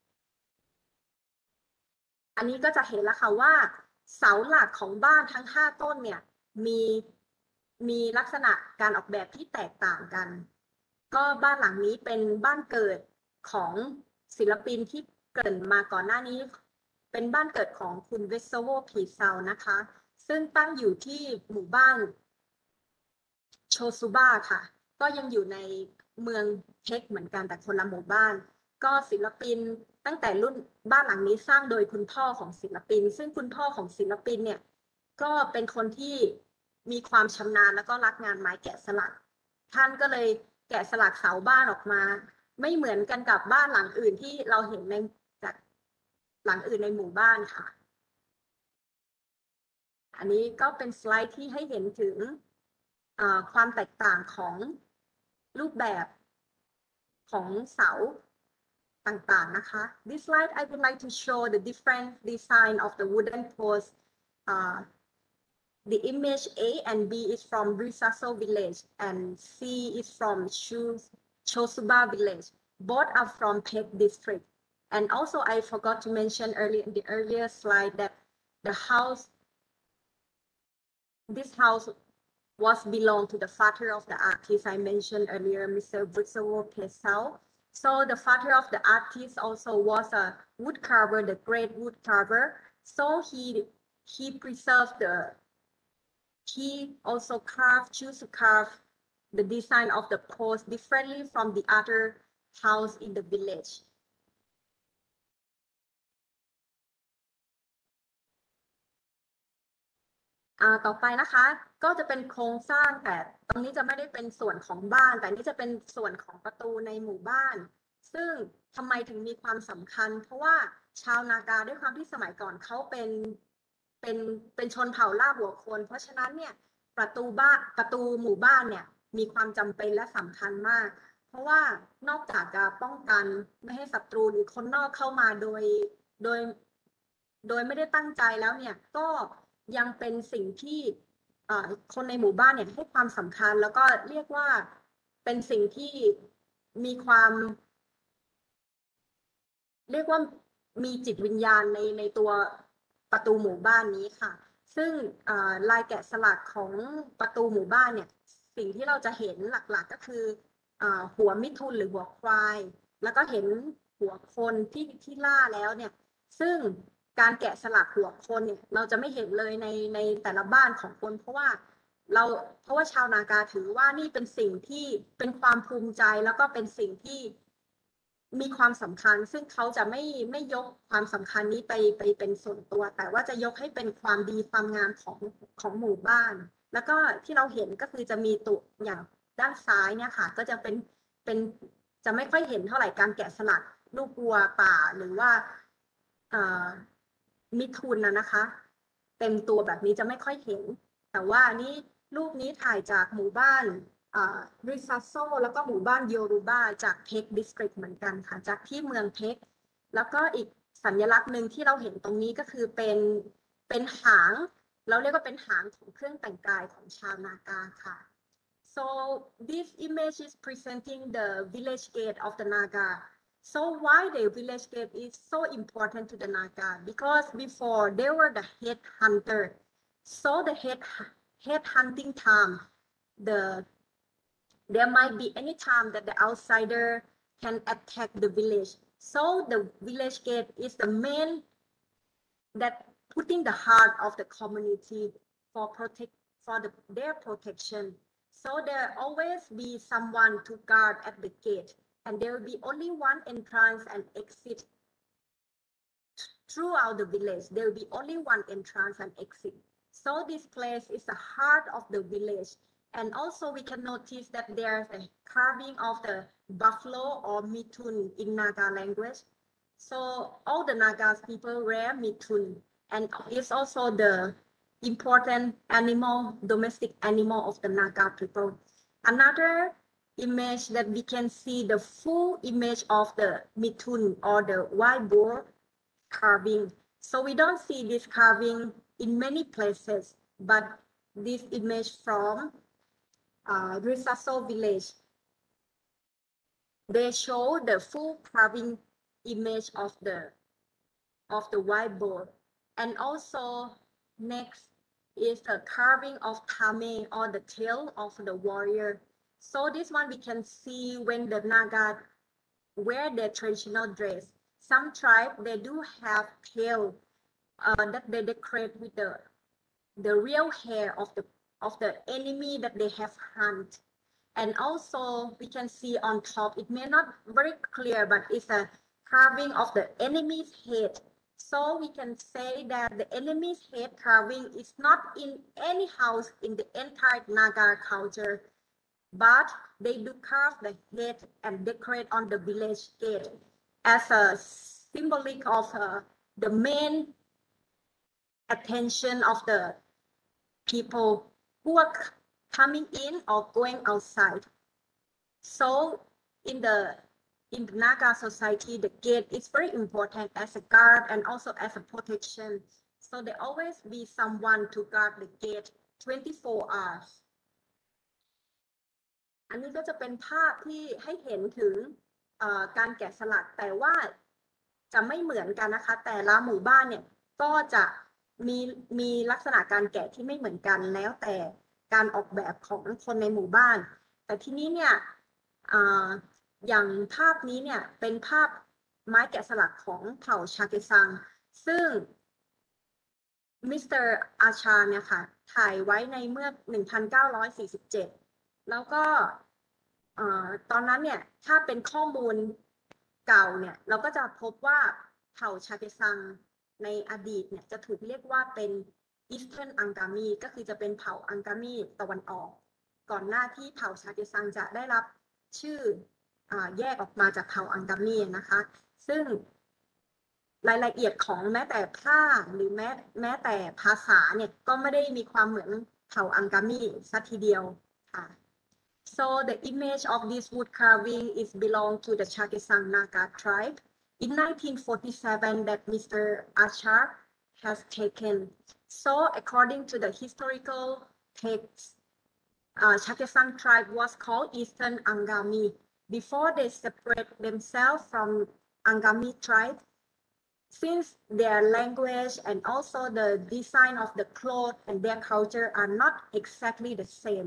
อันนี้ก็จะเห็นแล้วค่ะว่าเสาหลักของบ้านทั้ง5ต้นเนี่ยมีลักษณะการออกแบบที่แตกต่างกันก็บ้านหลังนี้เป็นบ้านเกิดของศิลปินที่เกริ่นมาก่อนหน้านี้เป็นบ้านเกิดของคุณเวสโวผีเซานะคะซึ่งตั้งอยู่ที่หมู่บ้านโชซูบะค่ะก็ยังอยู่ในเมืองเพ็กเหมือนกันแต่คนละหมู่บ้านก็ศิลปินตั้งแต่รุ่นบ้านหลังนี้สร้างโดยคุณพ่อของศิลปินซึ่งคุณพ่อของศิลปินเนี่ยก็เป็นคนที่มีความชำนาญแล้วก็รักงานไม้แกะสลักท่านก็เลยแกะสลักเสาบ้านออกมาไม่เหมือนกันกับบ้านหลังอื่นที่เราเห็นในจากหลังอื่นในหมู่บ้านค่ะอันนี้ก็เป็นสไลด์ที่ให้เห็นถึงความแตกต่างของรูปแบบของเสาต่างๆนะคะ This slide I would like to show the different design of the wooden post. The image A and B is from Brisaso village and C is from Chosuba village. Both are from Pek district. And also I forgot to mention in the earlier slide that this house was belong to the father of the artist I mentioned earlier, Mr. Brisawo Pesau. So the father of the artist also was a wood carver, the great wood carver. So he also choose to carve the design of the post differently from the other house in the village. ต่อไปนะคะก็จะเป็นโครงสร้างแต่ตรงนี้จะไม่ได้เป็นส่วนของบ้านแต่นี่จะเป็นส่วนของประตูในหมู่บ้านซึ่งทำไมถึงมีความสำคัญเพราะว่าชาวนากาด้วยความที่สมัยก่อนเขาเป็นชนเผ่าล่าหัวคนเพราะฉะนั้นเนี่ยประตูหมู่บ้านเนี่ยมีความจำเป็นและสำคัญมากเพราะว่านอกจากจะป้องกันไม่ให้ศัตรูหรือคนนอกเข้ามาโดยไม่ได้ตั้งใจแล้วเนี่ยก็ยังเป็นสิ่งที่คนในหมู่บ้านเนี่ยให้ความสำคัญแล้วก็เรียกว่าเป็นสิ่งที่มีความเรียกว่ามีจิตวิญญาณในตัวประตูหมู่บ้านนี้ค่ะซึ่งลายแกะสลักของประตูหมู่บ้านเนี่ยสิ่งที่เราจะเห็นหลักๆก็คือหัวมิถุนหรือหัวควายแล้วก็เห็นหัวคนที่ล่าแล้วเนี่ยซึ่งการแกะสลักหัวคนเนี่ยเราจะไม่เห็นเลยในแต่ละบ้านของคนเพราะว่าชาวนากาถือว่านี่เป็นสิ่งที่เป็นความภูมิใจแล้วก็เป็นสิ่งที่มีความสำคัญซึ่งเขาจะไม่ยกความสำคัญนี้ไปเป็นส่วนตัวแต่ว่าจะยกให้เป็นความดีความงามของหมู่บ้านแล้วก็ที่เราเห็นก็คือจะมีตัวอย่างด้านซ้ายเนี่ยค่ะก็จะเป็นจะไม่ค่อยเห็นเท่าไหร่การแกะสลักลูกวัวป่าหรือว่ามิถุนนะคะเต็มตัวแบบนี้จะไม่ค่อยเห็นแต่ว่านี่รูปนี้ถ่ายจากหมู่บ้านริซาโซแล้วก็หมู่บ้านโยรูบาจากเพกดิสตริกเหมือนกันค่ะจากที่เมืองเพกแล้วก็อีกสัญลักษณ์หนึ่งที่เราเห็นตรงนี้ก็คือเป็นหางเราเรียกว่าเป็นหางของเครื่องแต่งกายของชาวนากาค่ะ so this image is presenting the village gate of the Naga so why the village gate is so important to the Naga because before they were the head hunter so the head hunting time there might be any time that the outsider can attack the village. So the village gate is the main that putting the heart of the community for their protection. So there always be someone to guard at the gate, and there will be only one entrance and exit throughout the village, there will be only one entrance and exit. So this place is the heart of the village. And also we can notice that there's a carving of the buffalo or mithun in Naga language. So all the Nagas people wear mithun, and it's also the important animal, domestic animal of the Naga people. Another image that we can see the full image of the mithun or the wild boar carving. So we don't see this carving in many places, but this image from Risaso village, they show the full carving image of the wild boar. And also next is the carving of Tame or the tail of the warrior. So this one we can see when the Naga wear their traditional dress. Some tribes, they do have tail that they decorate with the real hair of the enemy that they have hunted. And also we can see on top, it may not very clear, but it's a carving of the enemy's head. So we can say that the enemy's head carving is not in any house in the entire Naga culture, but they do carve the head and decorate on the village gate as a symbolic of the main attention of the people who are coming in or going outside. So in the Naga society, the gate is very important as a guard and also as a protection. So there always be someone to guard the gate 24 hours. อันนี้ก็จะเป็นภาพที่ให้เห็นถึงการแกะสลักแต่ว่าจะไม่เหมือนกันนะคะแต่ละหมู่บ้านเนี่ยก็จะมีลักษณะการแกะที่ไม่เหมือนกันแล้วแต่การออกแบบของคนในหมู่บ้านแต่ทีนี้เนี่ยอย่างภาพนี้เนี่ยเป็นภาพไม้แกะสลักของเผ่าชาเกซังซึ่งมิสเตอร์อาชาเนี่ยค่ะถ่ายไว้ในเมื่อ 1947 แล้วก็ตอนนั้นเนี่ยถ้าเป็นข้อมูลเก่าเนี่ยเราก็จะพบว่าเผ่าชาเกซังในอดีตเนี่ยจะถูกเรียกว่าเป็น Eastern Angami ก็คือจะเป็นเผ่าอังกามีตะวันออกก่อนหน้าที่เผ่าชาเกซังจะได้รับชื่อแยกออกมาจากเผ่าอังกามีนะคะซึ่งรายละเอียดของแม้แต่ผ้าหรือแม้แต่ภาษาเนี่ยก็ไม่ได้มีความเหมือนเผ่าอังกามีสักทีเดียวค่ะ So the image of this wood carving is belong to the Chagesang Naga tribe in 1947 that Mr. Achar has taken. So according to the historical text, Chagesang tribe was called Eastern Angami. Before they separate themselves from Angami tribe, since their language and also the design of the clothes and their culture are not exactly the same.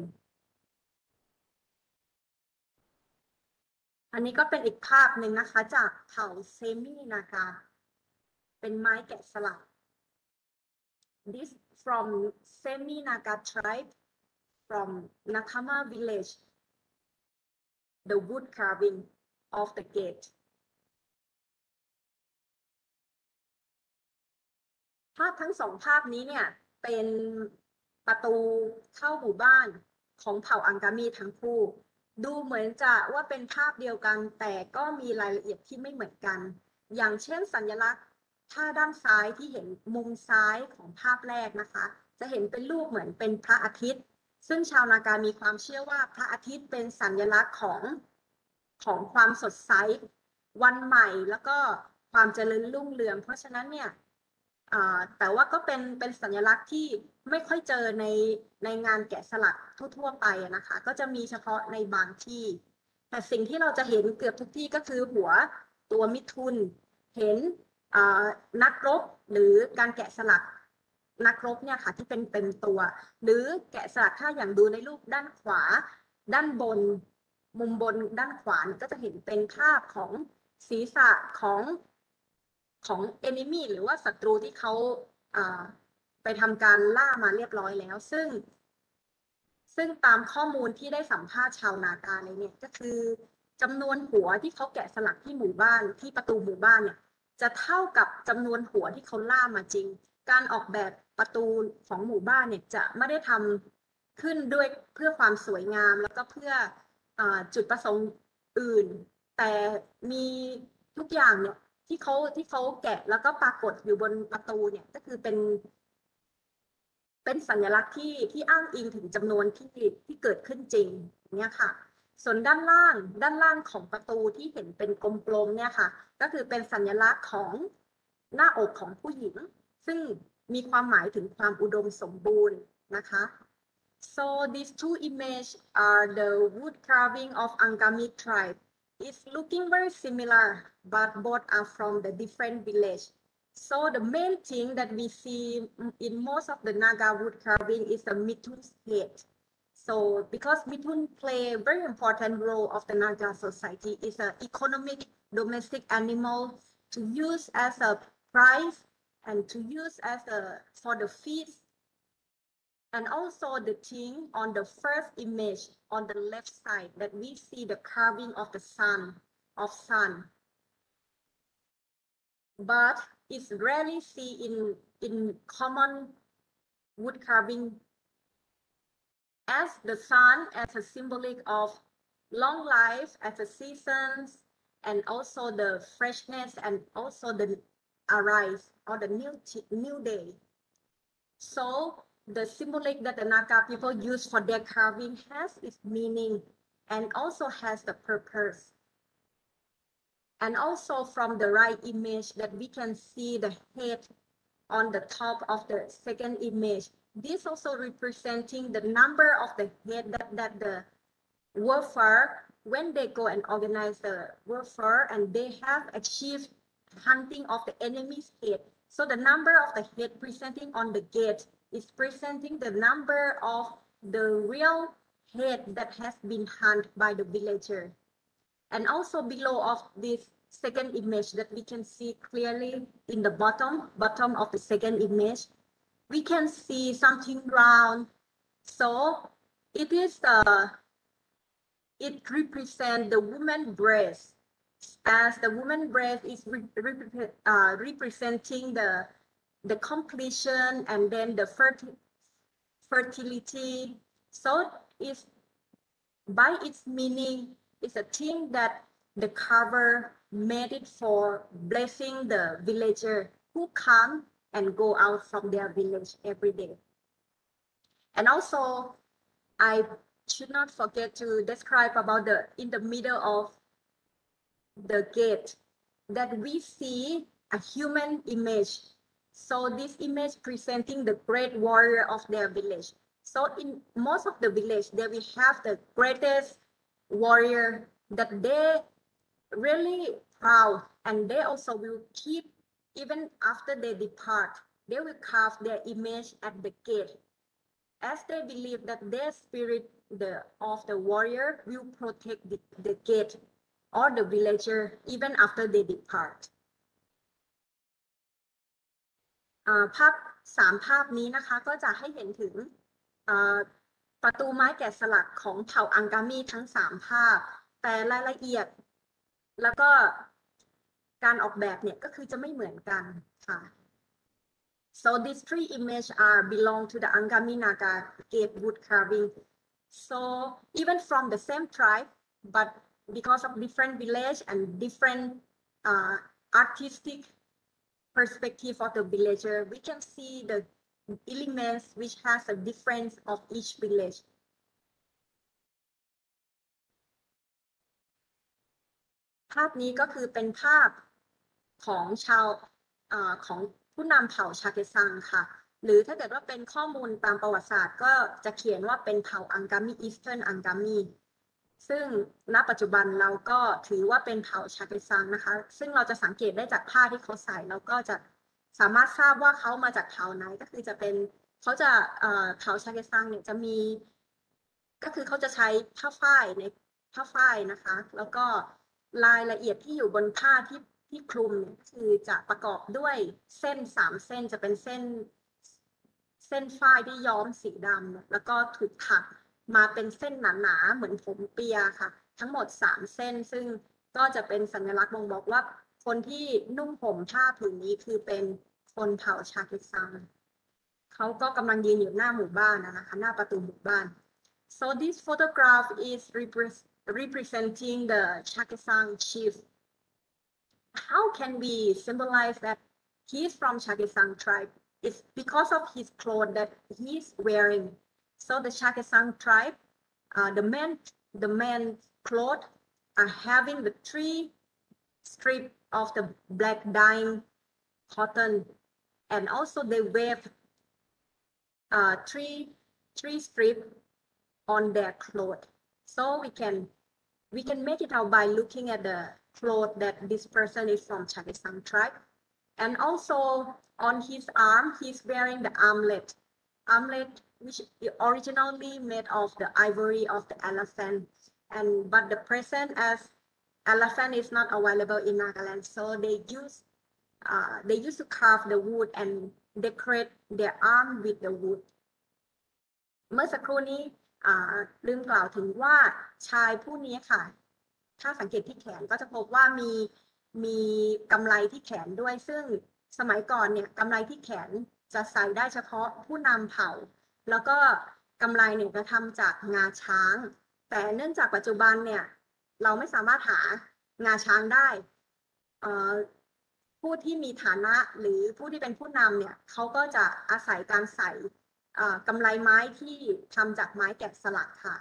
อันนี้ก็เป็นอีกภาพหนึ่งนะคะจากเผ่าเซมินากาเป็นไม้แกะสลัก This from Semi Naga tribe from Nakama village the wood carving of the gate ภาพทั้งสองภาพนี้เนี่ยเป็นประตูเข้าหมู่บ้านของเผ่าอังกามีทั้งคู่ดูเหมือนจะว่าเป็นภาพเดียวกันแต่ก็มีรายละเอียดที่ไม่เหมือนกันอย่างเช่นสัญลักษณ์ถ้าด้านซ้ายที่เห็นมุมซ้ายของภาพแรกนะคะจะเห็นเป็นรูปเหมือนเป็นพระอาทิตย์ซึ่งชาวนากามีความเชื่อว่าพระอาทิตย์เป็นสัญลักษณ์ของความสดใสวันใหม่แล้วก็ความเจริญรุ่งเรืองเพราะฉะนั้นเนี่ยแต่ว่าก็เป็นสัญลักษณ์ที่ไม่ค่อยเจอในงานแกะสลักทั่วๆไปนะคะก็จะมีเฉพาะในบางที่แต่สิ่งที่เราจะเห็นเกือบทุกที่ก็คือหัวตัวมิถุนเห็นนักรบหรือการแกะสลักนักรบเนี่ยค่ะที่เป็นเต็มตัวหรือแกะสลักถ้าอย่างดูในรูปด้านขวาด้านบนมุมบนด้านขวาก็จะเห็นเป็นภาพของศีรษะของ enemy หรือว่าศัตรูที่เขาไปทำการล่ามาเรียบร้อยแล้วซึ่งตามข้อมูลที่ได้สัมภาษณ์ชาวนากาเลยเนี่ยก็คือจำนวนหัวที่เขาแกะสลักที่หมู่บ้านที่ประตูหมู่บ้านเนี่ยจะเท่ากับจำนวนหัวที่เขาล่ามาจริงการออกแบบประตูของหมู่บ้านเนี่ยจะไม่ได้ทำขึ้นด้วยเพื่อความสวยงามแล้วก็เพื่อจุดประสงค์อื่นแต่มีทุกอย่างเนี่ยที่เขาแกะแล้วก็ปรากฏอยู่บนประตูเนี่ยก็คือเป็นสัญลักษณ์ที่อ้างอิงถึงจำนวนที่เกิดขึ้นจริงเนี่ยค่ะส่วนด้านล่างของประตูที่เห็นเป็นกลมๆเนี่ยค่ะก็คือเป็นสัญลักษณ์ของหน้าอกของผู้หญิงซึ่งมีความหมายถึงความอุดมสมบูรณ์นะคะ so these two images are the wood carving of Angami tribe it's looking very similar but both are from the different village so the main thing that we see in most of the Naga wood carving is the Mithun's head so because Mithun play a very important role of the Naga society is an economic domestic animal to use as a prize and to use as for the feast and also the thing on the first image on the left side that we see the carving of the sun but it's rarely seen in common wood carving as the sun as a symbolic of long life as a seasons and also the freshness and also the arise or the new day so the symbolic that the Naga people use for their carving has its meaning and also has the purpose and also from the right image that we can see the head on the top of the second image this also representing the number of the head that the warfare when they go and organize the warfare and they have achieved hunting of the enemy's head so the number of the head presenting on the gate is presenting the number of the real head that has been hunted by the villager and also below of this second image that we can see clearly in the bottom of the second image we can see something round so it is it represents the woman breast as the woman breast is representing the completion and then the fertility so is by its meaning it's a thing that the carver made it for blessing the villager who come and go out from their village every day and also I should not forget to describe about in the middle of the gate that we see a human image so this image presenting the great warrior of their village so in most of the village they will have the greatest warrior that they really proud and they also will keep even after they depart they will carve their image at the gate as they believe that their spirit of the warrior will protect the gate or the villager even after they depart ภาพ3ภาพนี้นะคะก็จะให้เห็นถึงประตูไม้แกะสลักของเผ่าอังกามีทั้ง3ภาพแต่รายละเอียดแล้วก็การออกแบบเนี่ยก็คือจะไม่เหมือนกันค่ะ so these 3 images belong to the Angami Naga gate wood carving so even from the same tribe but because of different village and different artistic perspective of the villager we can see the elements which has a difference of each village ภาพนี้ก็คือเป็นภาพของของผู้นำเผ่าชาเกซังค่ะหรือถ้าเกิดว่าเป็นข้อมูลตามประวัติศาสตร์ก็จะเขียนว่าเป็นเผ่าอังกามีอีสเทิร์นอังกามีซึ่งณปัจจุบันเราก็ถือว่าเป็นเผ่าชาเกซังนะคะซึ่งเราจะสังเกตได้จากผ้าที่เขาใส่แล้วก็จะสามารถทราบว่าเขามาจากเผ่าไหนก็คือจะเป็นเขาจะเผ่าชาเกซังเนี่ยจะมีก็คือเขาจะใช้ผ้าฝ้ายนะคะแล้วก็รายละเอียดที่อยู่บนผ้าที่คลุมเนี่ยคือจะประกอบด้วยเส้น3เส้นจะเป็นเส้นฝ้ายที่ย้อมสีดำแล้วก็ถูกถักมาเป็นเส้นหนาๆเหมือนผมเปียค่ะทั้งหมด3เส้นซึ่งก็จะเป็นสัญลักษณ์บ่งบอกว่าคคนที่นุ่งห่มผ้าผืนนี้คือเป็นคนเผ่าชาคิซังเขาก็กำลังยืนอยู่หน้าหมู่บ้านนะคะหน้าประตูหมู่บ้าน so this photograph is representing the Chakhesang chief how can we symbolize that he's from Chakhesang tribe it's because of his clothes that he's wearing so the Chakhesang tribe the man's clothes are having the three strip of the black dyeing cotton and also they weave three strip on their clothes so we can make it out by looking at the clothes that this person is from Chakhesang tribe and also on his arm he's wearing the armlet which is originally made of the ivory of the elephant and but the present as elephant is not available in Nagaland so they used to carve the wood and decorate their arm with the wood เมื่อสักครู่นี้ลืมกล่าวถึงว่าชายผู้นี้ค่ะถ้าสังเกตที่แขนก็จะพบว่ามีกำไลที่แขนด้วยซึ่งสมัยก่อนเนี่ยกำไลที่แขนจะใส่ได้เฉพาะผู้นำเผ่าแล้วก็กำไลเนี่ยจะทำจากงาช้างแต่เนื่องจากปัจจุบันเนี่ยเราไม่สามารถหางาช้างได้ผู้ที่มีฐานะหรือผู้ที่เป็นผู้นำเนี่ยเขาก็จะอาศัยการใส่กำไลไม้ที่ทำจากไม้แกะสลักค่ะ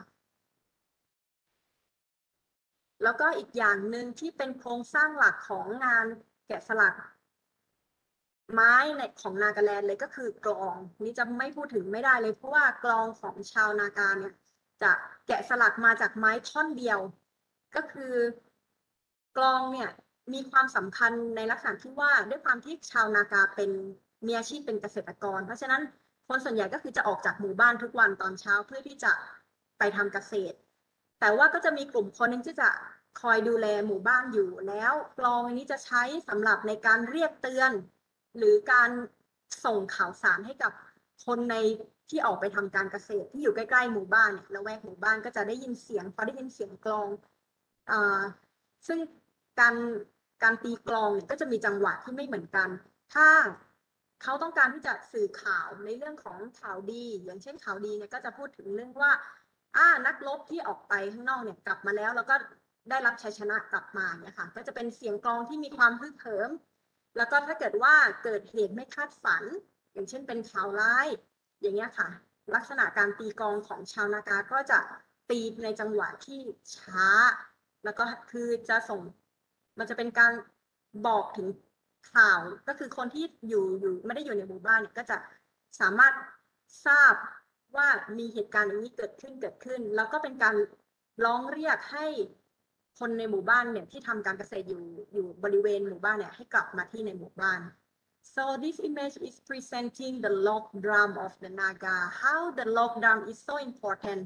แล้วก็อีกอย่างหนึ่งที่เป็นโครงสร้างหลักของงานแกะสลักไม้ของนากาแลนด์เลยก็คือกลองนี่จะไม่พูดถึงไม่ได้เลยเพราะว่ากลองของชาวนากาเนี่ยจะแกะสลักมาจากไม้ท่อนเดียวก็คือกลองเนี่ยมีความสำคัญในลักษณะที่ว่าด้วยความที่ชาวนากามีอาชีพเป็นเกษตรกรเพราะฉะนั้นคนส่วนใหญ่ก็คือจะออกจากหมู่บ้านทุกวันตอนเช้าเพื่อที่จะไปทำเกษตรแต่ว่าก็จะมีกลุ่มคนหนึ่งที่จะคอยดูแลหมู่บ้านอยู่แล้วกลองนี้จะใช้สำหรับในการเรียกเตือนหรือการส่งข่าวสารให้กับคนในที่ออกไปทำการเกษตรที่อยู่ใกล้ๆหมู่บ้านเนี่ยละแวกหมู่บ้านก็จะได้ยินเสียงพอได้ยินเสียงกลองซึ่งการตีกลองเนี่ยก็จะมีจังหวะที่ไม่เหมือนกันถ้าเขาต้องการที่จะสื่อข่าวในเรื่องของข่าวดีอย่างเช่นข่าวดีเนี่ยก็จะพูดถึงเรื่องว่านักรบที่ออกไปข้างนอกเนี่ยกลับมาแล้วแล้วก็ได้รับชัยชนะกลับมาเนี่ยค่ะก็จะเป็นเสียงกลองที่มีความฮึกเหิมแล้วก็ถ้าเกิดว่าเกิดเหตุไม่คาดฝันอย่างเช่นเป็นข่าวร้ายอย่างเงี้ยค่ะลักษณะการตีกลองของชาวนากาก็จะตีในจังหวะที่ช้าแล้วก็คือจะส่งมันจะเป็นการบอกถึงข่าวก็คือคนที่อยู่ไม่ได้อยู่ในหมู่บ้านเนี่ยก็จะสามารถทราบว่ามีเหตุการณ์อย่างนี้เกิดขึ้นแล้วก็เป็นการร้องเรียกให้คนในหมู่บ้านเนี่ยที่ทำการเกษตรอยู่บริเวณหมู่บ้านเนี่ยให้กลับมาที่ในหมู่บ้าน so this image is presenting the log drum of the Naga how the log drum is so important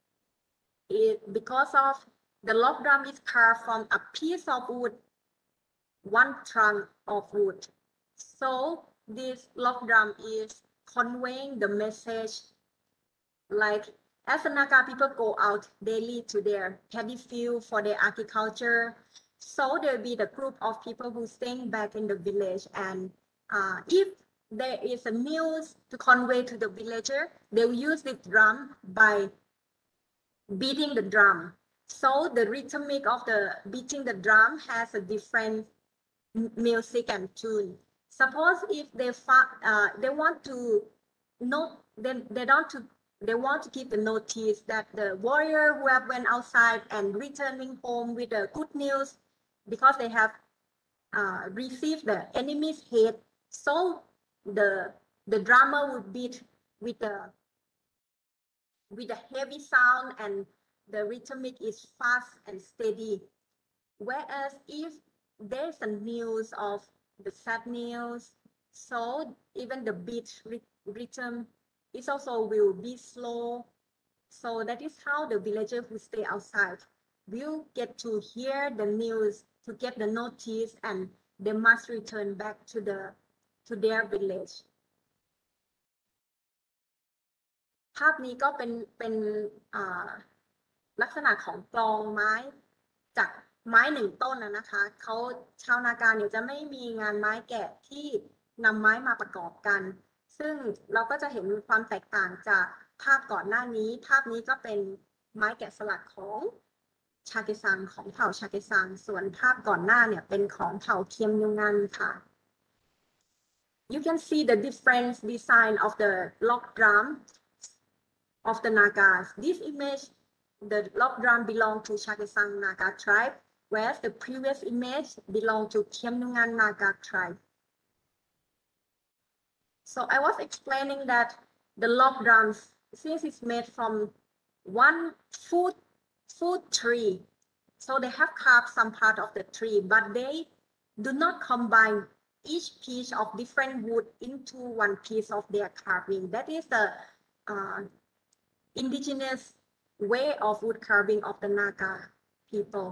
because of the log drum is carved from a piece of wood one trunk of wood so this log drum is conveying the message like as the Naga people go out daily to their paddy field for their agriculture so there will be the group of people who staying back in the village and if there is a news to convey to the villager they will use the drum by beating the drum so the rhythmic of the beating the drum has a different music and tune suppose if they want to know they want to give the notice that the warrior who have went outside and returning home with the good news because they have received the enemy's hate so the drummer would beat with a heavy sound and the rhythmic is fast and steady whereas if there's a news of the sad news so even the beat rhythm it also will be slow so that is how the villagers who stay outside will get to hear the news to get the notice and they must return back to their village ภาพนี้ก็เป็นลักษณะของกลองไม้จากไม้หนึ่งต้นนะคะเขาชาวนากาเนี่ยจะไม่มีงานไม้แกะที่นำไม้มาประกอบกัน ซึ่งเราก็จะเห็นความแตกต่างจากภาพก่อนหน้านี้ภาพนี้ก็เป็นไม้แกะสลักของชาเกซังของเผ่าชาเกซังส่วนภาพก่อนหน้าเนี่ยเป็นของเผ่าเคียมยูงันค่ะ You can see the different design of the log drum of the Nagas. This image, the log drum belong to Chagesang Naga tribe, whereas the previous image belonged to Khiamnungan Naga tribe. So I was explaining that the log drums, since it's made from one food tree, so they have carved some part of the tree, but they do not combine each piece of different wood into one piece of their carving. That is the indigenous way of wood carving of the Naga people.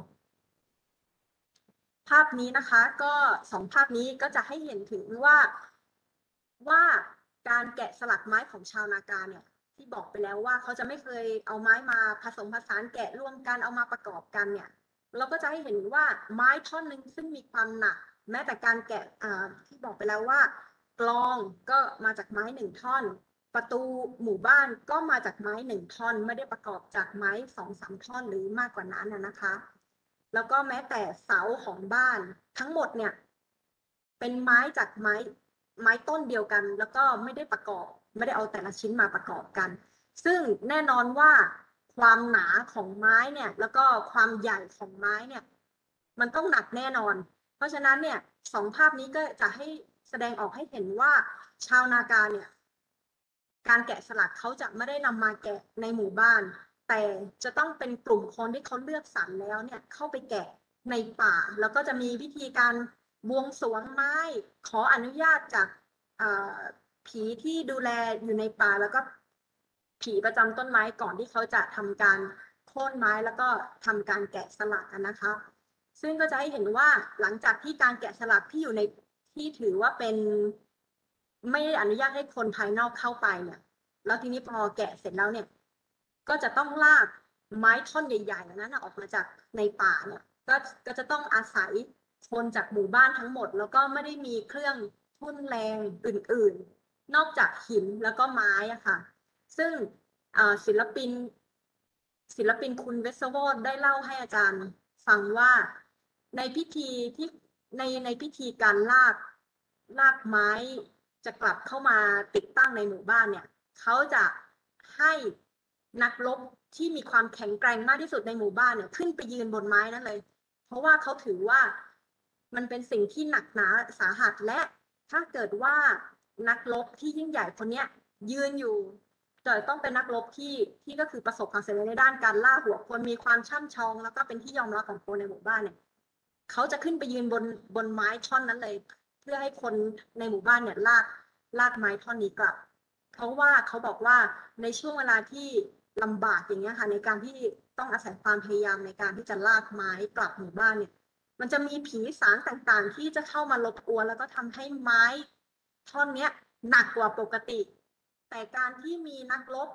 ภาพนี้นะคะก็สองภาพนี้ก็จะให้เห็นถึงว่าการแกะสลักไม้ของชาวนากาเนี่ยที่บอกไปแล้วว่าเขาจะไม่เคยเอาไม้มาผสมผสานแกะร่วมกันเอามาประกอบกันเนี่ยเราก็จะให้เห็นว่าไม้ท่อนหนึ่งซึ่งมีความหนักแม้แต่การแกะที่บอกไปแล้วว่ากลองก็มาจากไม้หนึ่งท่อนประตูหมู่บ้านก็มาจากไม้หนึ่งท่อนไม่ได้ประกอบจากไม้2-3 ท่อนหรือมากกว่านั้นนะคะแล้วก็แม้แต่เสาของบ้านทั้งหมดเนี่ยเป็นไม้จากไม้ต้นเดียวกันแล้วก็ไม่ได้เอาแต่ละชิ้นมาประกอบกันซึ่งแน่นอนว่าความหนาของไม้เนี่ยแล้วก็ความใหญ่ของไม้เนี่ยมันต้องหนักแน่นอนเพราะฉะนั้นเนี่ยสองภาพนี้ก็จะให้แสดงออกให้เห็นว่าชาวนากาเนี่ยการแกะสลักเขาจะไม่ได้นำมาแกะในหมู่บ้านแต่จะต้องเป็นกลุ่มคนที่เขาเลือกสรรแล้วเนี่ยเข้าไปแกะในป่าแล้วก็จะมีวิธีการบวงสรวงไม้ขออนุญาตจากผีที่ดูแลอยู่ในป่าแล้วก็ผีประจำต้นไม้ก่อนที่เขาจะทำการโค่นไม้แล้วก็ทำการแกะสลักนะคะซึ่งก็จะให้เห็นว่าหลังจากที่การแกะสลักที่อยู่ในที่ถือว่าเป็นไม่ได้อนุญาตให้คนภายนอกเข้าไปเนี่ยแล้วทีนี้พอแกะเสร็จแล้วเนี่ยก็จะต้องลากไม้ท่อนใหญ่ๆนั้นออกมาจากในป่าเนี่ยก็จะต้องอาศัยคนจากหมู่บ้านทั้งหมดแล้วก็ไม่ได้มีเครื่องทุ่นแรงอื่นๆนอกจากหินแล้วก็ไม้อะค่ะซึ่งศิลปินคุณเวสเวอร์ได้เล่าให้อาจารย์ฟังว่าในพิธีที่ในพิธีการลากไม้จะกลับเข้ามาติดตั้งในหมู่บ้านเนี่ยเขาจะให้นักรบที่มีความแข็งแกร่งมากที่สุดในหมู่บ้านเนี่ยขึ้นไปยืนบนไม้นั้นเลยเพราะว่าเขาถือว่ามันเป็นสิ่งที่หนักหนาสาหัสและถ้าเกิดว่านักรบที่ยิ่งใหญ่คนนี้ยืนอยู่จะต้องเป็นนักรบที่ก็คือประสบความสำเร็จในด้านการล่าหัวคนมีความช่ำชองแล้วก็เป็นที่ยอมรับของคนในหมู่บ้านเนี่ยเขาจะขึ้นไปยืนบนไม้ท่อนนั้นเลยเพื่อให้คนในหมู่บ้านเนี่ยลากไม้ท่อนนี้กลับเพราะว่าเขาบอกว่าในช่วงเวลาที่ลำบากอย่างเงี้ยค่ะในการที่ต้องอาศัยความพยายามในการที่จะลากไม้กลับหมู่บ้านเนี่ยมันจะมีผีสางต่างๆที่จะเข้ามารบกวนแล้วก็ทำให้ไม้ท่อนเนี้ยหนักกว่าปกติแต่การที่มีนักรบ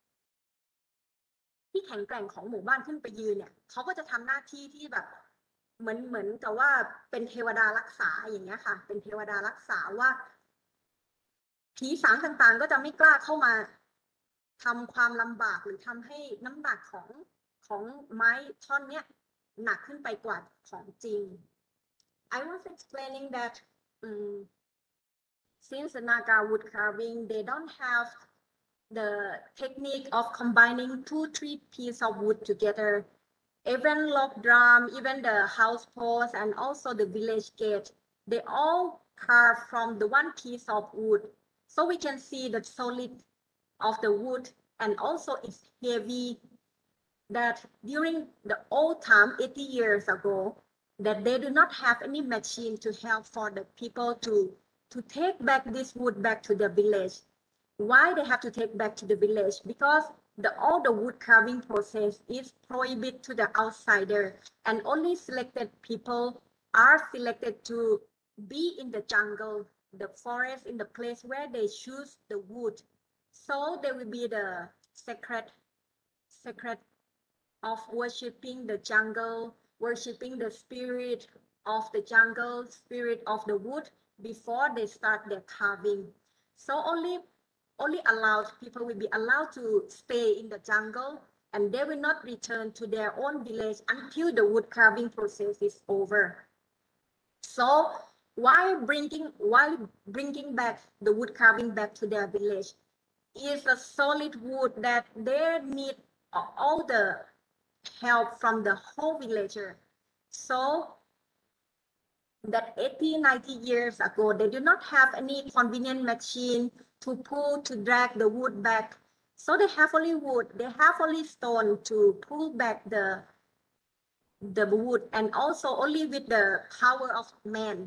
ที่แข็งแกร่งของหมู่บ้านขึ้นไปยืนเนี่ยเขาก็จะทำหน้าที่ที่แบบเหมือนกับว่าเป็นเทวดารักษาอย่างเงี้ยค่ะเป็นเทวดารักษาว่าผีสางต่างๆก็จะไม่กล้าเข้ามาทำความลำบากหรือทำให้น้ำหนักของไม้ท่อนเนี้ยหนักขึ้นไปกว่าของจริง I was explaining that since the Naga wood carving they don't have the technique of combining 2-3 pieces of wood together even log drum even the house post and also the village gate they all carve from the one piece of wood so we can see the solid of the wood and also it's heavy that during the old time 80 years ago that they do not have any machine to help for the people to take back this wood back to the village. Why they have to take back to the village? Because all the wood carving process is prohibited to the outsider and only selected people are selected to be in the jungle, the forest, in the place where they choose the wood. So there will be the secret of worshipping the jungle worshipping the spirit of the jungle, spirit of the wood before they start their carving. So only allowed people will be allowed to stay in the jungle, and they will not return to their own village until the wood carving process is over. So while bringing back the wood carving back to their village is a solid wood that they need all the help from the whole villager. So that 80-90 years ago, they do not have any convenient machine to drag the wood back. So they have only wood, they have only stone to pull back the wood, and also only with the power of man.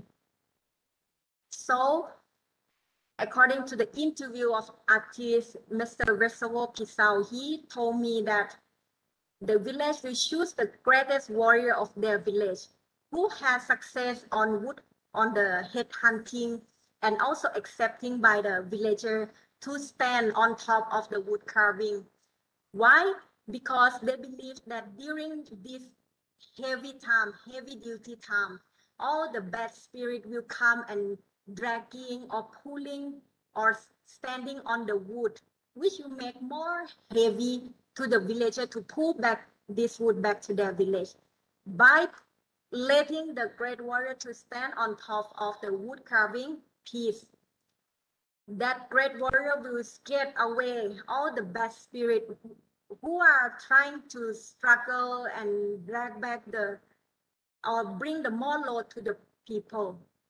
So according to the interview of artist Mr. Reservoir Pisau, he told me that the village will choose the greatest warrior of their village who has success on the head hunting and also accepting by the villager to stand on top of the wood carving. Why? Because they believe that during this heavy duty time, all the bad spirit will come and dragging or pulling or standing on the wood, which will make more heavy to the villager to pull back this wood back to their village. By letting the great warrior to stand on top of the wood carving piece, that great warrior will scare away all the bad spirit who are trying to struggle and drag back or bring the more load to the people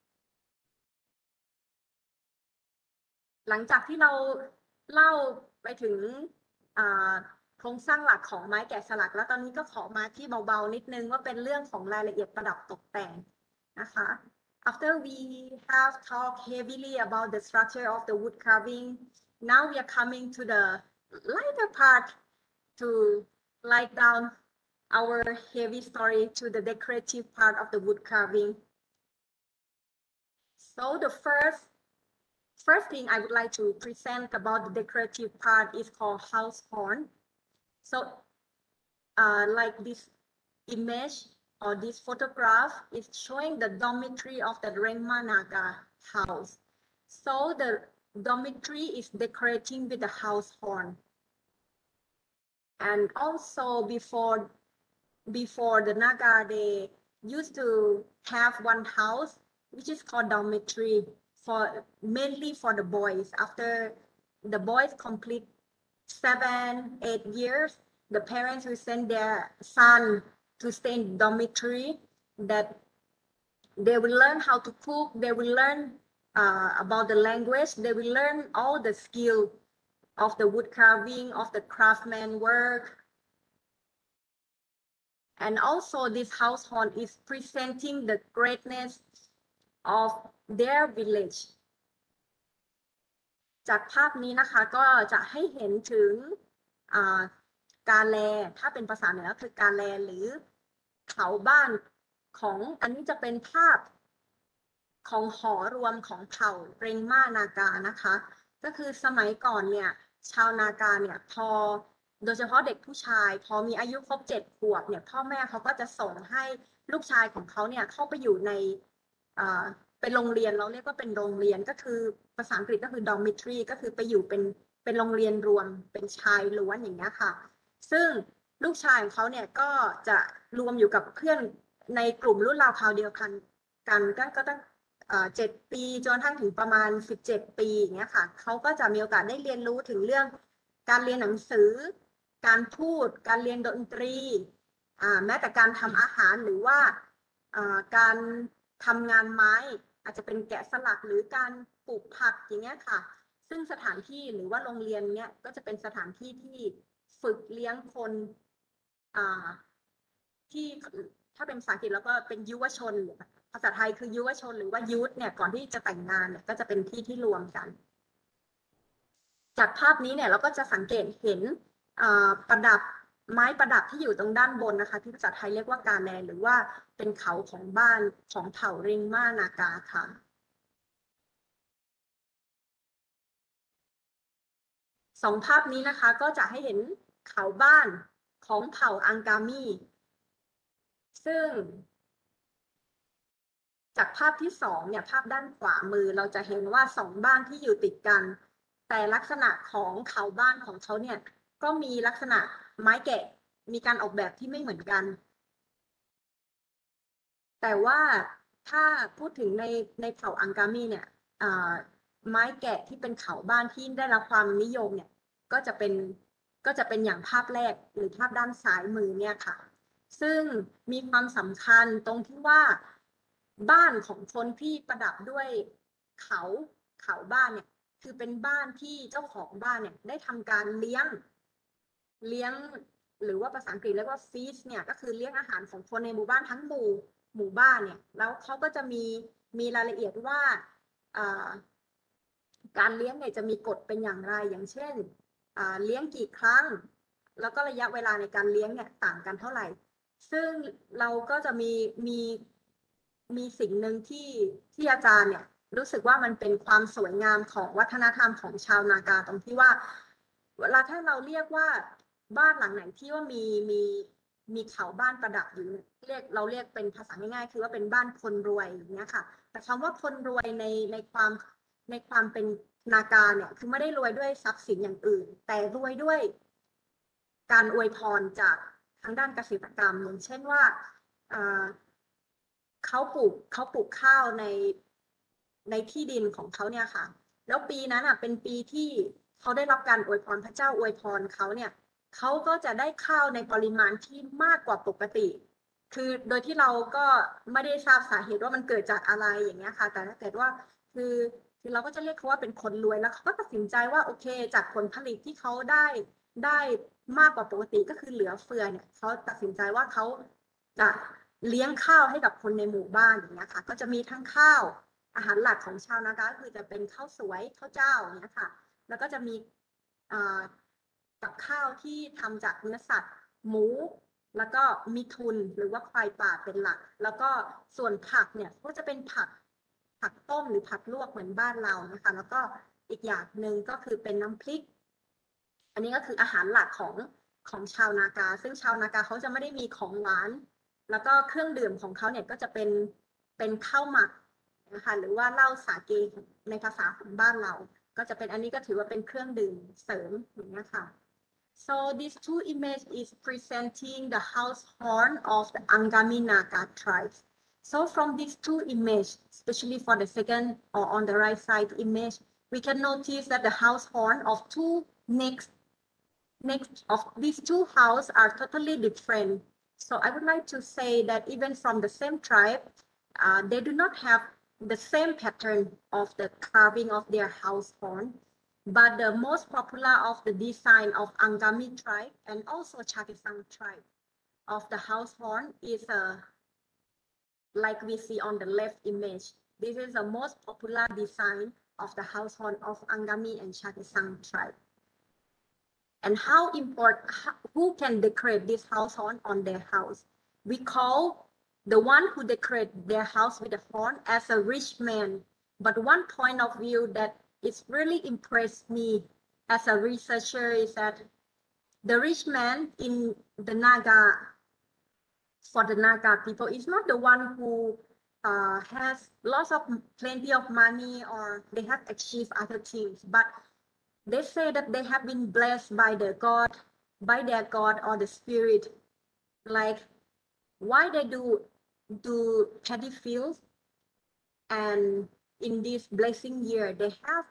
หลังจากที่เราเล่าไปถึงโครงสร้างหลักของไม้แกะสลักแล้วตอนนี้ก็ขอมาที่เบาๆนิดนึงว่าเป็นเรื่องของรายละเอียดประดับตกแต่งนะคะ After we have talked heavily about the structure of the wood carving, now we are coming to the lighter part to light down our heavy story to the decorative part of the wood carving. So the first thing I would like to present about the decorative part is called house horn. So like this image or this photograph is showing the dormitory of the Rengma Naga house. So the dormitory is decorating with the house horn. And also before the Naga, they used to have one house which is called dormitory, mainly for the boys. After the boys complete 7-8 years, the parents will send their son to stay in dormitory, that they will learn how to cook, they will learn about the language, they will learn all the skill of the wood carving, of the craftsman work. And also this house horn is presenting the greatness of their village. จากภาพนี้นะคะก็จะให้เห็นถึงกาแลถ้าเป็นภาษาเหนือคือกาแลหรือเขาบ้านของอันนี้จะเป็นภาพของหอรวมของเผ่าเรงม่านากานะคะก็คือสมัยก่อนเนี่ยชาวนากาเนี่ยพอโดยเฉพาะเด็กผู้ชายพอมีอายุครบ7 ขวบเนี่ยพ่อแม่เขาก็จะส่งให้ลูกชายของเขาเนี่ยเข้าไปอยู่ในเป็นโรงเรียนเราเรียกว่าเป็นโรงเรียนก็คือภาษาอังกฤษก็คือ dormitory ก็คือไปอยู่เป็นโรงเรียนรวมเป็นชายล้วนอย่างเงี้ยค่ะซึ่งลูกชายของเขาเนี่ยก็จะรวมอยู่กับเพื่อนในกลุ่มรุ่นราวคราวเดียวกันก็ตั้ง7 ปีจนทั้งถึงประมาณ17 ปีอย่างเงี้ยค่ะเขาก็จะมีโอกาสได้เรียนรู้ถึงเรื่องการเรียนหนังสือการพูดการเรียนดนตรีแม้แต่การทำอาหารหรือว่าการทำงานไม้อาจจะเป็นแกะสลักหรือการปลูกผักอย่างเงี้ยค่ะซึ่งสถานที่หรือว่าโรงเรียนเนี้ยก็จะเป็นสถานที่ที่ฝึกเลี้ยงคนที่ถ้าเป็นภาษาอังกฤษแล้วก็เป็นยุวชนภาษาไทยคือยุวชนหรือว่ายูธเนี่ยก่อนที่จะแต่งงานเนี่ยก็จะเป็นที่รวมกันจากภาพนี้เนี่ยเราก็จะสังเกตเห็นประดับไม้ประดับที่อยู่ตรงด้านบนนะคะที่ภาษาไทยเรียกว่ากาแลหรือว่าเป็นเขาของบ้านของเผ่าเรงม่านากาค่ะ2 ภาพนี้นะคะก็จะให้เห็นเขาบ้านของเผ่าอังกามีซึ่งจากภาพที่สองเนี่ยภาพด้านขวามือเราจะเห็นว่าสองบ้านที่อยู่ติดกันแต่ลักษณะของเขาบ้านของเขาเนี่ยก็มีลักษณะไม้แกะมีการออกแบบที่ไม่เหมือนกันแต่ว่าถ้าพูดถึงในเผ่าอังกามีเนี่ยไม้แกะที่เป็นเขาบ้านที่ได้รับความนิยมเนี่ยก็จะเป็นอย่างภาพแรกหรือภาพด้านซ้ายมือเนี่ยค่ะซึ่งมีความสำคัญตรงที่ว่าบ้านของคนที่ประดับด้วยเขาบ้านเนี่ยคือเป็นบ้านที่เจ้าของบ้านเนี่ยได้ทำการเลี้ยงหรือว่าภาษาอังกฤษเรียกว่า feast เนี่ยก็คือเลี้ยงอาหารของคนในหมู่บ้านทั้งหมู่บ้านเนี่ยแล้วเขาก็จะมีรายละเอียดว่าการเลี้ยงเนี่ยจะมีกฎเป็นอย่างไรอย่างเช่นเลี้ยงกี่ครั้งแล้วก็ระยะเวลาในการเลี้ยงเนี่ยต่างกันเท่าไหร่ซึ่งเราก็จะมีสิ่งหนึ่งที่อาจารย์เนี่ยรู้สึกว่ามันเป็นความสวยงามของวัฒนธรรมของชาวนากาตรงที่ว่าเวลาถ้าเราเรียกว่าบ้านหลังไหนที่ว่ามีเขาบ้านประดับอยู่เราเรียกเป็นภาษาง่ายๆคือว่าเป็นบ้านคนรวยอย่างเงี้ยค่ะแต่คำว่าคนรวยในความเป็นนากาเนี่ยคือไม่ได้รวยด้วยทรัพย์สินอย่างอื่นแต่รวยด้วยการอวยพรจากทางด้านเกษตรกรรมอย่างเช่นว่าเขาปลูกข้าวในที่ดินของเขาเนี่ยค่ะแล้วปีนั้นเป็นปีที่เขาได้รับการอวยพรพระเจ้าอวยพรเขาเนี่ยเขาก็จะได้ข้าวในปริมาณที่มากกว่าปกติคือโดยที่เราก็ไม่ได้ทราบสาเหตุว่ามันเกิดจากอะไรอย่างเงี้ยค่ะแต่ถ้าเกิดว่าคือเราก็จะเรียกเขาว่าเป็นคนรวยแล้วเขาก็ตัดสินใจว่าโอเคจากผลผลิตที่เขาได้มากกว่าปกติก็คือเหลือเฟือเนี่ยเขาตัดสินใจว่าเขาจะเลี้ยงข้าวให้กับคนในหมู่บ้านอย่างเงี้ยค่ะก็จะมีทั้งข้าวอาหารหลักของชาวนากาคือจะเป็นข้าวสวยข้าวเจ้าอย่างเงี้ยค่ะแล้วก็จะมีกับข้าวที่ทำจากเนื้อสัตว์หมูแล้วก็มีทุนหรือว่าควายป่าเป็นหลักแล้วก็ส่วนผักเนี่ยก็จะเป็นผักต้มหรือผักลวกเหมือนบ้านเรานะคะแล้วก็อีกอย่างหนึ่งก็คือเป็นน้ำพริกอันนี้ก็คืออาหารหลักของชาวนากาซึ่งชาวนากาเขาจะไม่ได้มีของหวานแล้วก็เครื่องดื่มของเขาเนี่ยก็จะเป็นข้าวหมักนะคะหรือว่าเหล้าสาเกในภาษาของบ้านเราก็จะเป็นอันนี้ก็ถือว่าเป็นเครื่องดื่มเสริมอย่างนี้ค่ะ So these two images is presenting the house horn of the Angami Naga tribes. So from these two images, especially for the second or on the right side image, we can notice that the house horn of next of these two houses are totally different. So I would like to say that even from the same tribe, they do not have the same pattern of the carving of their house horn. But the most popular of the design of Angami tribe and also Chagisang tribe of the house horn is like we see on the left image. This is the most popular design of the house horn of Angami and Chagisang tribe. And how important, who can decorate this house horn on their house? We call the one who decorate their house with a horn as a rich man. But one point of view that it's really impressed me as a researcher is that the rich man in the Naga, for the Naga people, is not the one who has plenty of money or they have achieved other things, but they say that they have been blessed by their God or the spirit. Like why they do paddy fields, and in this blessing year they have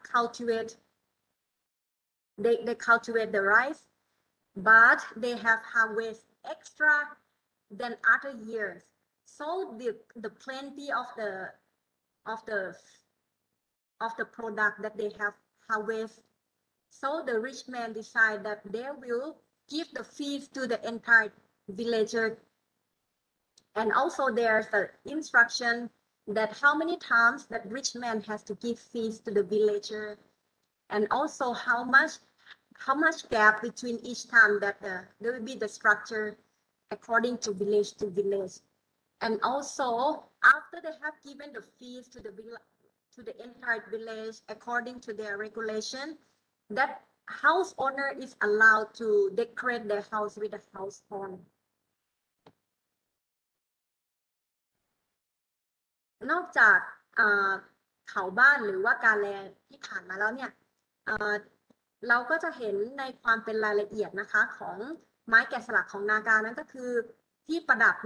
they cultivate the rice, but they have harvest extra than other years. So the plenty of the product that they have harvest. So the rich man decide that they will give the feast to the entire villager. And also there's the instruction that how many times that rich man has to give feast to the villager, and also how much gap between each time that there will be the structure according to village. And also after they have given the feast to the entire village according to their regulation, that house owner is allowed to decorate their house with a house horn. นอกจากเขาบ้านหรือว่ากาแลที่ผ่านมาแล้วเนี่ยเราก็จะเห็นในความเป็นรายละเอียดนะคะของไม้แกะสลักของนากานั้นก็คือที่ประดับ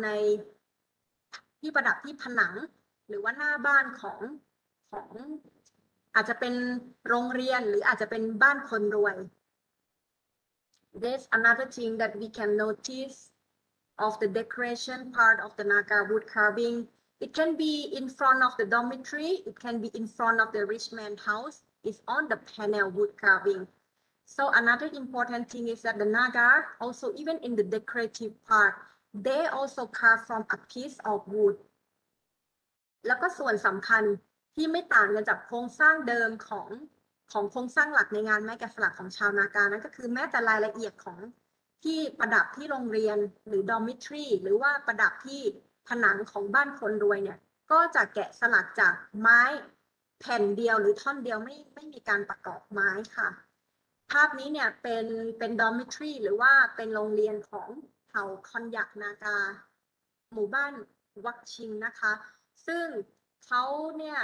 ที่ผนังหรือว่าหน้าบ้านของอาจจะเป็นโรงเรียนหรืออาจจะเป็นบ้านคนรวย There's another thing that we can notice of the decoration part of the Naga wood carving. It can be in front of the dormitory, it can be in front of the rich man's house. It's on the panel wood carving. So another important thing is that the Naga also, even in the decorative part, they also carve from a piece of wood. แล้วก็ส่วนสำคัญที่ไม่ต่างกันจากโครงสร้างเดิมของโครงสร้างหลักในงานไม้แกะสลักของชาวนากานั่นก็คือแม้แต่รายละเอียดของที่ประดับที่โรงเรียนหรือ dormitory หรือว่าประดับที่ผนังของบ้านคนรวยเนี่ยก็จะแกะสลักจากไม้แผ่นเดียวหรือท่อนเดียวไม่มีการประกอบไม้ค่ะภาพนี้เนี่ยเป็น dormitory หรือว่าเป็นโรงเรียนของเผ่าคอนยักนากาหมู่บ้านวักชิงนะคะซึ่งเขาเนี่ย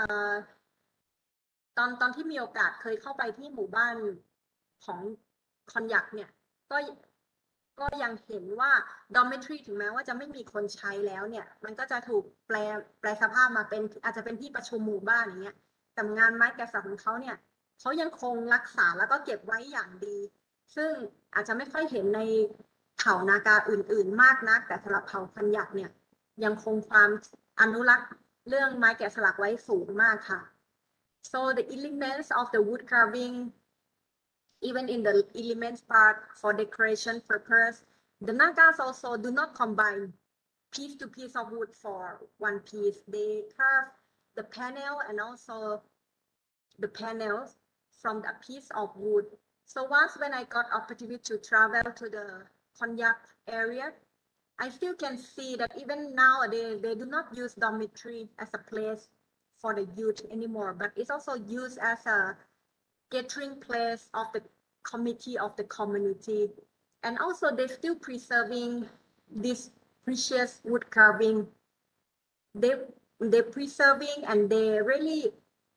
ตอนที่มีโอกาสเคยเข้าไปที่หมู่บ้านของคอนยักเนี่ยก็ยังเห็นว่า dormitory ถึงแม้ว่าจะไม่มีคนใช้แล้วเนี่ยมันก็จะถูกแปลสภาพมาเป็นอาจจะเป็นที่ประชุมหมู่บ้านอย่างเงี้ยแต่งานไม้แกะสลักของเขาเนี่ยเขายังคงรักษาแล้วก็เก็บไว้อย่างดีซึ่งอาจจะไม่ค่อยเห็นในเผ่านากาอื่นๆมากนักแต่สำหรับเผ่าคอนยักเนี่ยยังคงความอนุรักษ์เรื่องไม้แกะสลักไว้สูงมากค่ะ So the elements of the wood carving, even in the elements part for decoration purpose, the Nagas also do not combine piece to piece of wood for one piece. They carve the panel and also the panels from a piece of wood. So once when I got opportunity to travel to the Konyak area, I still can see that even nowadays they do not use dormitory as a place for the youth anymore, but it's also used as a gathering place of the committee of the community. And also they're still preserving this precious wood carving. They're preserving and they're really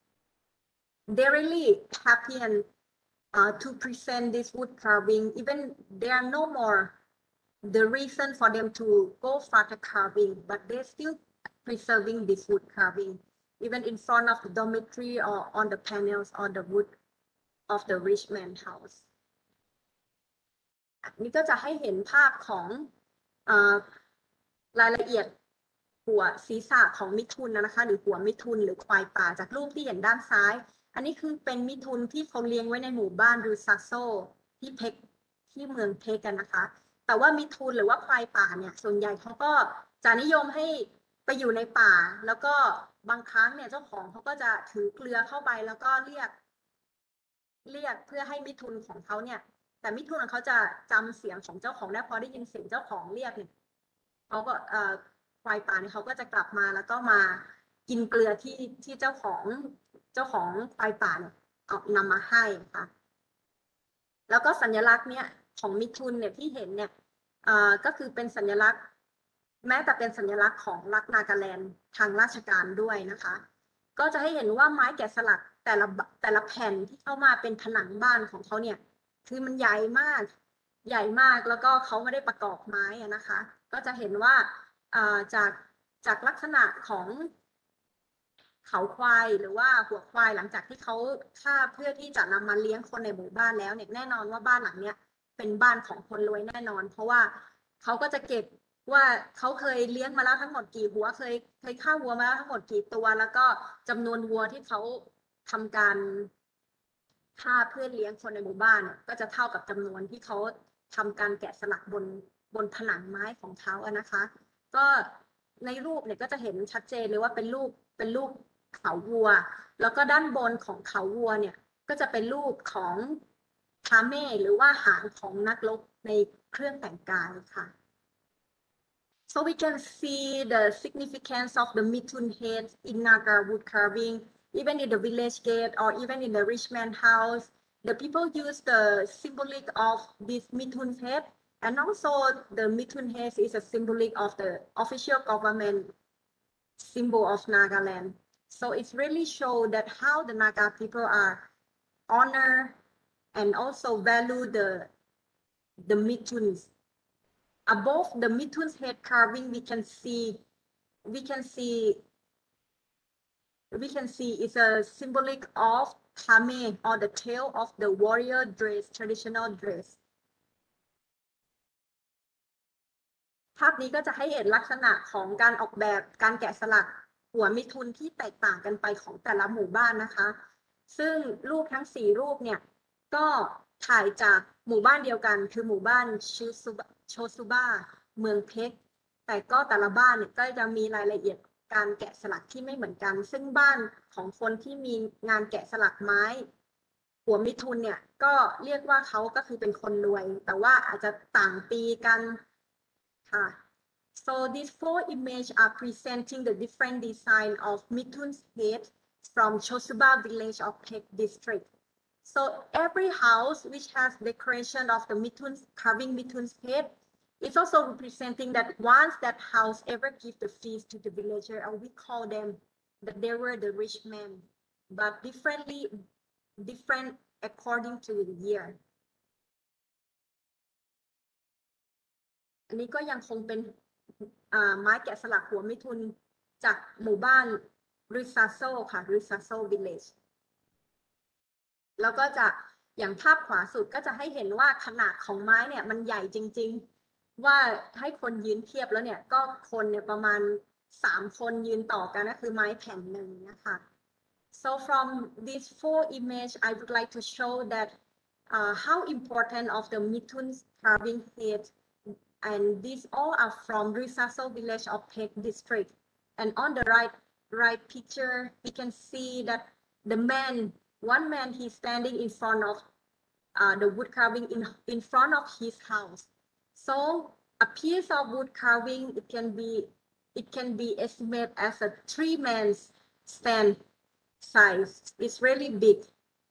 happy and to present this wood carving. Even there are no more the reason for them to go for the carving, but they're still preserving this wood carving, even in front of the dormitory or on the panels or the wood of the rich man's house. นี่ก็จะให้เห็นภาพของรายละเอียดหัวศีรษะของมิถุนนะคะหรือหัวมิถุนหรือควายป่าจากรูปที่เห็นด้านซ้ายอันนี้คือเป็นมิถุนที่เขาเลี้ยงไว้ในหมู่บ้านรูซาโซที่เมืองเพกกันนะคะแต่ว่ามิถุนหรือว่าควายป่าเนี่ยส่วนใหญ่เขาก็จะนิยมให้ไปอยู่ในป่าแล้วก็บางครั้งเนี่ยเจ้าของเขาก็จะถือเกลือเข้าไปแล้วก็เรียกเพื่อให้มิถุนของเขาเนี่ยแต่มิถุนของเขาจะจำเสียงของเจ้าของได้พอได้ยินเสียงเจ้าของเรียกเนี่ยเขาก็ควายป่าเนี่ยเขาก็จะกลับมาแล้วก็มากินเกลือที่เจ้าของควายป่าเนี่ยนำมาให้ค่ะแล้วก็สัญลักษณ์เนี่ยของมิถุนเนี่ยที่เห็นเนี่ยก็คือเป็นสัญลักษณ์แม้แต่เป็นสัญลักษณ์ของรัฐนากาแลนด์ทางราชการด้วยนะคะก็จะให้เห็นว่าไม้แกะสลักแต่ละแผ่นที่เข้ามาเป็นผนังบ้านของเขาเนี่ยคือมันใหญ่มากแล้วก็เขาไม่ได้ประกอบไม้นะคะก็จะเห็นว่าจากลักษณะของเขาควายหรือว่าหัวควายหลังจากที่เขาฆ่าเพื่อที่จะนำมาเลี้ยงคนในหมู่บ้านแล้วเนี่ยแน่นอนว่าบ้านหลังเนี้ยเป็นบ้านของคนรวยแน่นอนเพราะว่าเขาก็จะเก็บว่าเขาเคยเลี้ยงมาแล้วทั้งหมดกี่หัวเคยฆ่าวัวมาแล้วทั้งหมดกี่ตัวแล้วก็จำนวนวัวที่เขาทำการฆ่าเพื่อเลี้ยงคนในหมู่บ้านก็จะเท่ากับจำนวนที่เขาทำการแกะสลักบนผนังไม้ของเขานะคะก็ในรูปเนี่ยก็จะเห็นชัดเจนเลยว่าเป็นรูปเขาวัวแล้วก็ด้านบนของเขาวัวเนี่ยก็จะเป็นรูปของทาเม่หรือว่าหางของนักรบในเครื่องแต่งกายค่ะ So we can see the significance of the Mithun head in Naga wood carving, even in the village gate or even in the rich man's house. The people use the symbolic of this Mithun head, and also the Mithun head is a symbolic of the official government symbol of Nagaland. So it's really show that how the Naga people are honor and also value the Mithuns. Above the Mithun's head carving, we can see it's a symbolic of Kame or the tail of the warrior dress, traditional dress ภาพนี้ก็จะให้เห็นลักษณะของการออกแบบการแกะสลักหัวมิถุนที่แตกต่างกันไปของแต่ละหมู่บ้านนะคะซึ่งรูปทั้ง4รูปเนี่ยก็ถ่ายจากหมู่บ้านเดียวกันคือหมู่บ้านโชซุบะเมืองเพกแต่ก็แต่ละบ้านเนี่ยก็จะมีรายละเอียดการแกะสลักที่ไม่เหมือนกันซึ่งบ้านของคนที่มีงานแกะสลักไม้หัวมิถุนเนี่ยก็เรียกว่าเขาก็คือเป็นคนรวยแต่ว่าอาจจะต่างปีกันค่ะ so these 4 images are presenting the different design of Mithun's head from Chosuba village of Pek district so every house which has decoration of the Mithun's carving Mithun's head it's also representing that once that house ever give the feast to the villager, or we call them that they were the rich men, but different according to the year. อันนี้ก็ยังคงเป็นไม้แกะสลักหัวมิถุนจากหมู่บ้านริซาโซค่ะริซาโซ village แล้วก็จะอย่างภาพขวาสุดก็จะให้เห็นว่าขนาดของไม้เนี่ยมันใหญ่จริงๆว่าให้คนยืนเทียบแล้วเนี่ยก็คนเนี่ยประมาณ3คนยืนต่อกันก็คือไม้แผ่นหนึ่งนะคะ so from these 4 images I would like to show that how important of the Mithun's carving head and these all are from Risaso village of Pek district and on the right picture we can see that the one man he's standing in front of the wood carving in front of his house so a piece of wood carving it can be estimated as a 3-man's stand size it's really big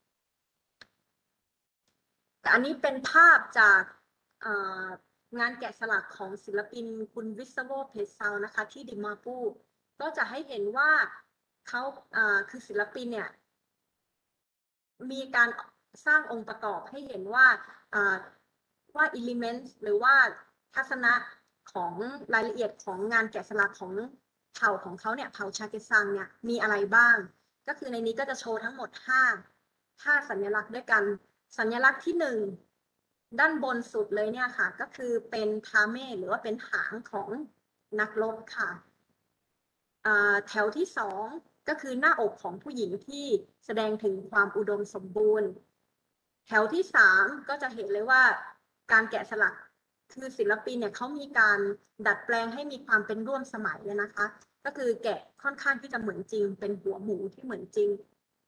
แต่อันนี้เป็นภาพจากงานแกะสลักของศิลปินคุณวิศโวเพชรเซานะคะที่ดิมาปูก็จะให้เห็นว่าเขาคือศิลปินเนี่ยมีการสร้างองค์ประกอบให้เห็นว่าelement หรือว่าทัศนะของรายละเอียดของงานแกะสลักของเผ่าของเขาเนี่ยเผ่าชาเกซังเนี่ยมีอะไรบ้างก็คือในนี้ก็จะโชว์ทั้งหมด5สัญลักษณ์ด้วยกันสัญลักษณ์ที่1ด้านบนสุดเลยเนี่ยค่ะก็คือเป็นทาเม่หรือว่าเป็นหางของนักรบค่ะแถวที่2ก็คือหน้าอกของผู้หญิงที่แสดงถึงความอุดมสมบูรณ์แถวที่3ก็จะเห็นเลยว่าการแกะสลักคือศิลปินเนี่ยเขามีการดัดแปลงให้มีความเป็นร่วมสมัยนะคะก็คือแกะค่อนข้างที่จะเหมือนจริงเป็นหัวหมูที่เหมือนจริง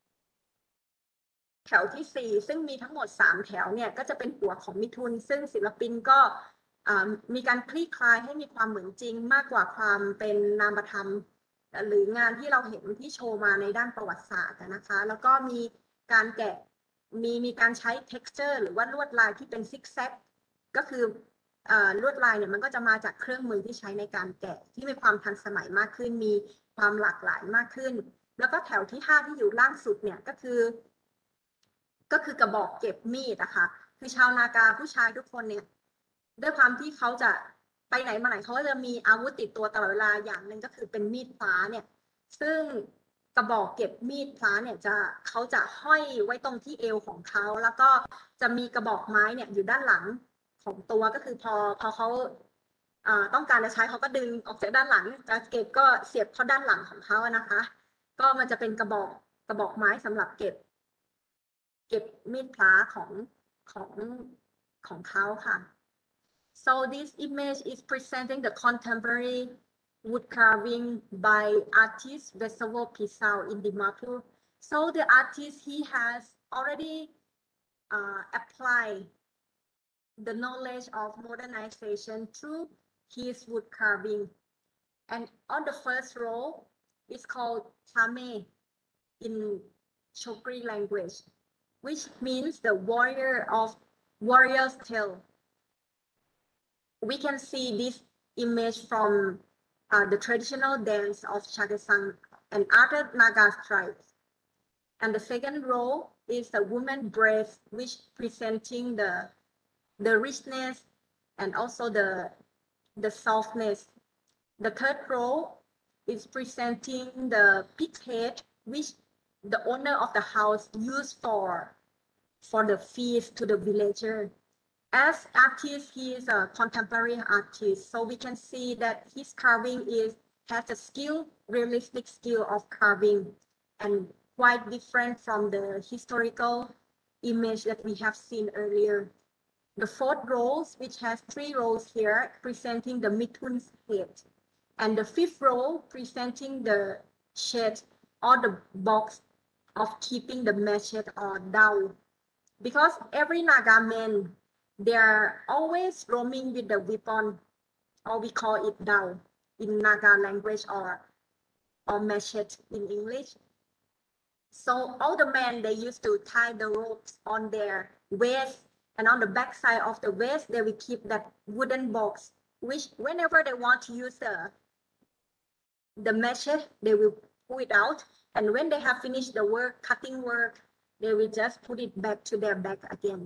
แถวที่4ซึ่งมีทั้งหมด3แถวเนี่ยก็จะเป็นหัวของมิถุนซึ่งศิลปินก็มีการคลี่คลายให้มีความเหมือนจริงมากกว่าความเป็นนามธรรมหรืองานที่เราเห็นที่โชว์มาในด้านประวัติศาสตร์นะคะแล้วก็มีการแกะมีการใช้ texture หรือว่าลวดลายที่เป็นซิกแซกก็คือลวดลายเนี่ยมันก็จะมาจากเครื่องมือที่ใช้ในการแกะที่มีความทันสมัยมากขึ้นมีความหลากหลายมากขึ้นแล้วก็แถวที่5ที่อยู่ล่างสุดเนี่ยก็คือกระบอกเก็บมีดนะคะคือชาวนากาผู้ชายทุกคนเนี่ยด้วยความที่เขาจะไปไหนมาไหนเขาก็จะมีอาวุธติดตัวตลอดเวลาอย่างหนึ่งก็คือเป็นมีดพล้าเนี่ยซึ่งกระบอกเก็บมีดพล้าเนี่ยเขาจะห้อยไว้ตรงที่เอวของเขาแล้วก็จะมีกระบอกไม้เนี่ยอยู่ด้านหลังของตัวก็คือพอเขาต้องการจะใช้เขาก็ดึงออกจากด้านหลังจะเก็บก็เสียบเข้าด้านหลังของเขานะคะก็มันจะเป็นกระบอกไม้สำหรับเก็บมีดพล้าของเขาค่ะ so this image is presenting the contemporary wood carving by artist Vesovo Pisau in Dimapur so the artist he has already applied the knowledge of modernization through his wood carving and on the first row is called Tame in Chokri language which means the warrior's tale. We can see this image from the traditional dance of Chagasang and other Naga tribes. And the second row is the woman dress, which presenting the richness and also the softness. The third row is presenting the pig's head, which the owner of the house used for the feast to the villager. As artist, he is a contemporary artist, so we can see that his carving has a skill, realistic skill of carving, and quite different from the historical image that we have seen earlier. The fourth row, which has 3 rows here, presenting the Mithun's head, and the fifth row presenting the shed or the box of keeping the machete or dao. Because every Naga man, they are always roaming with the weapon, or we call it dao in Naga language, or machete in English. So all the men, they used to tie the ropes on their waist, and on the back side of the waist, they will keep that wooden box, which whenever they want to use the machete, they will pull it out. And when they have finished the work, cutting work, they will just put it back to their bag again.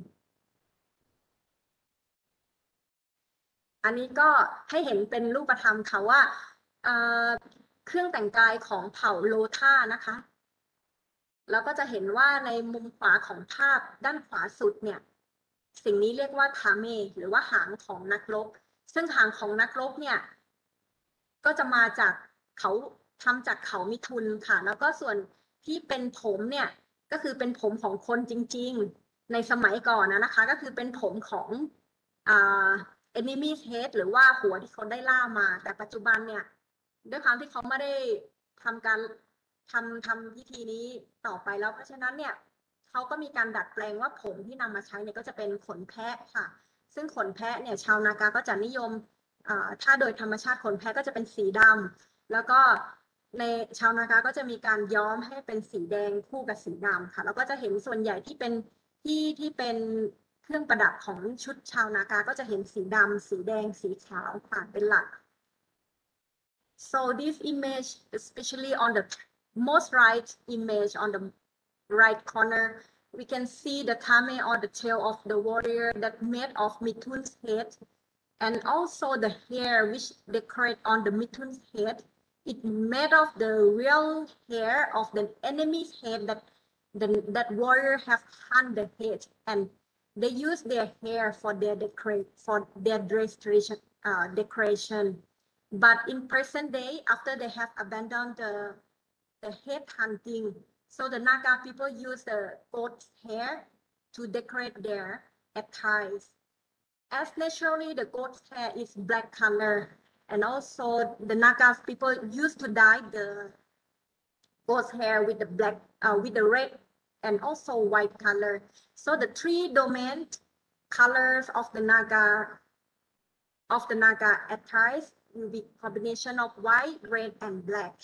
อันนี้ก็ให้เห็นเป็นรูปธรรมค่ะว่าเครื่องแต่งกายของเผ่าโลธานะคะแล้วก็จะเห็นว่าในมุมขวาของภาพด้านขวาสุดเนี่ยสิ่งนี้เรียกว่าทาเมหรือว่าหางของนักรบซึ่งหางของนักรบเนี่ยก็จะมาจากเขาทำจากเขามิถุนค่ะแล้วก็ส่วนที่เป็นผมเนี่ยก็คือเป็นผมของคนจริงๆในสมัยก่อนนะคะก็คือเป็นผมของenemy's head หรือว่าหัวที่เขาได้ล่ามาแต่ปัจจุบันเนี่ยด้วยความที่เขาไม่ได้ทำพิธีนี้ต่อไปแล้วเพราะฉะนั้นเนี่ยเขาก็มีการดัดแปลงว่าผมที่นำมาใช้เนี่ยก็จะเป็นขนแพะค่ะซึ่งขนแพะเนี่ยชาวนากาก็จะนิยมถ้าโดยธรรมชาติขนแพะก็จะเป็นสีดำแล้วก็ในชาวนากาก็จะมีการย้อมให้เป็นสีแดงคู่กับสีดำค่ะแล้วก็จะเห็นส่วนใหญ่ที่เป็นที่เป็นเครื่องประดับของชุดชาวนากาก็จะเห็นสีดำสีแดงสีขาวค่ะเป็นหลัก so this image especially on the most right image on the right corner we can see the tame or the tail of the warrior that made of Mithun's head and also the hair which decorate on the Mithun's head it made of the real hair of the enemy's head that warrior have hunt the head and they use their hair for their decoration but in present day after they have abandoned the head hunting so the Naga people use the goat hair to decorate their attires as naturally the goat hair is black color and also the Naga people used to dye the goat hair with the black with the red and also white color. So the 3 dominant colors of the Naga attires will be combination of white, red, and black.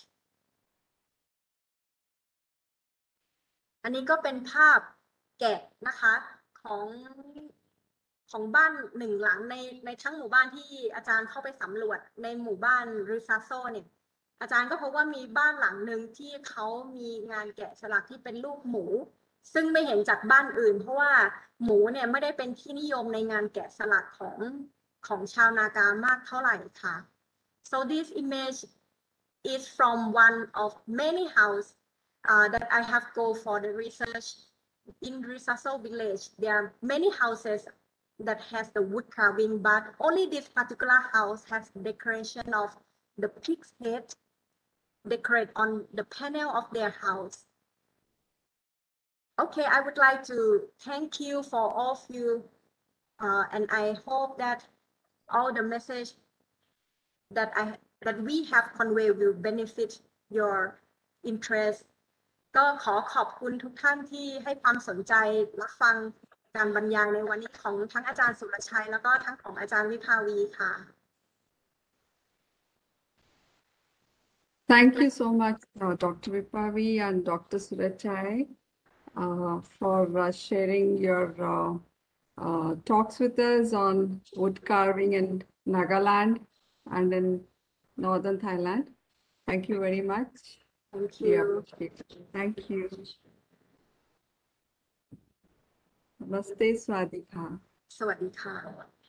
อันนี้ก็เป็นภาพแกะนะคะของบ้าน1 หลังในทั้งหมู่บ้านที่อาจารย์เข้าไปสำรวจในหมู่บ้านริซาโซเนี่ยอาจารย์ก็พบว่ามีบ้านหลังหนึ่งที่เขามีงานแกะสลักที่เป็นรูปหมูซึ่งไม่เห็นจากบ้านอื่นเพราะว่าหมูเนี่ยไม่ได้เป็นที่นิยมในงานแกะสลักของชาวนากามากเท่าไหร่ค่ะ so this image is from one of many house that I have go for the research in Risaso village there are many houses that has the wood carving but only this particular house has decoration of the pig's head decorate on the panel of their house. Okay, I would like to thank you for all of you and I hope that all the message that we have conveyed will benefit your interest ก็ขอบคุณทุกท่านที่ให้ความสนใจรับฟังการบรรยายในวันนี้ของทั้งอาจารย์สุรชัยแล้วก็ทั้งของอาจารย์วิภาวีค่ะ Thank you so much, Dr. Vipavi and Dr. Surachai, for sharing your talks with us on wood carving in Nagaland. And then Northern Thailand. Thank you very much. Thank We you appreciate it. Thank you. Namaste, Swadika. สวัสดีค่ะ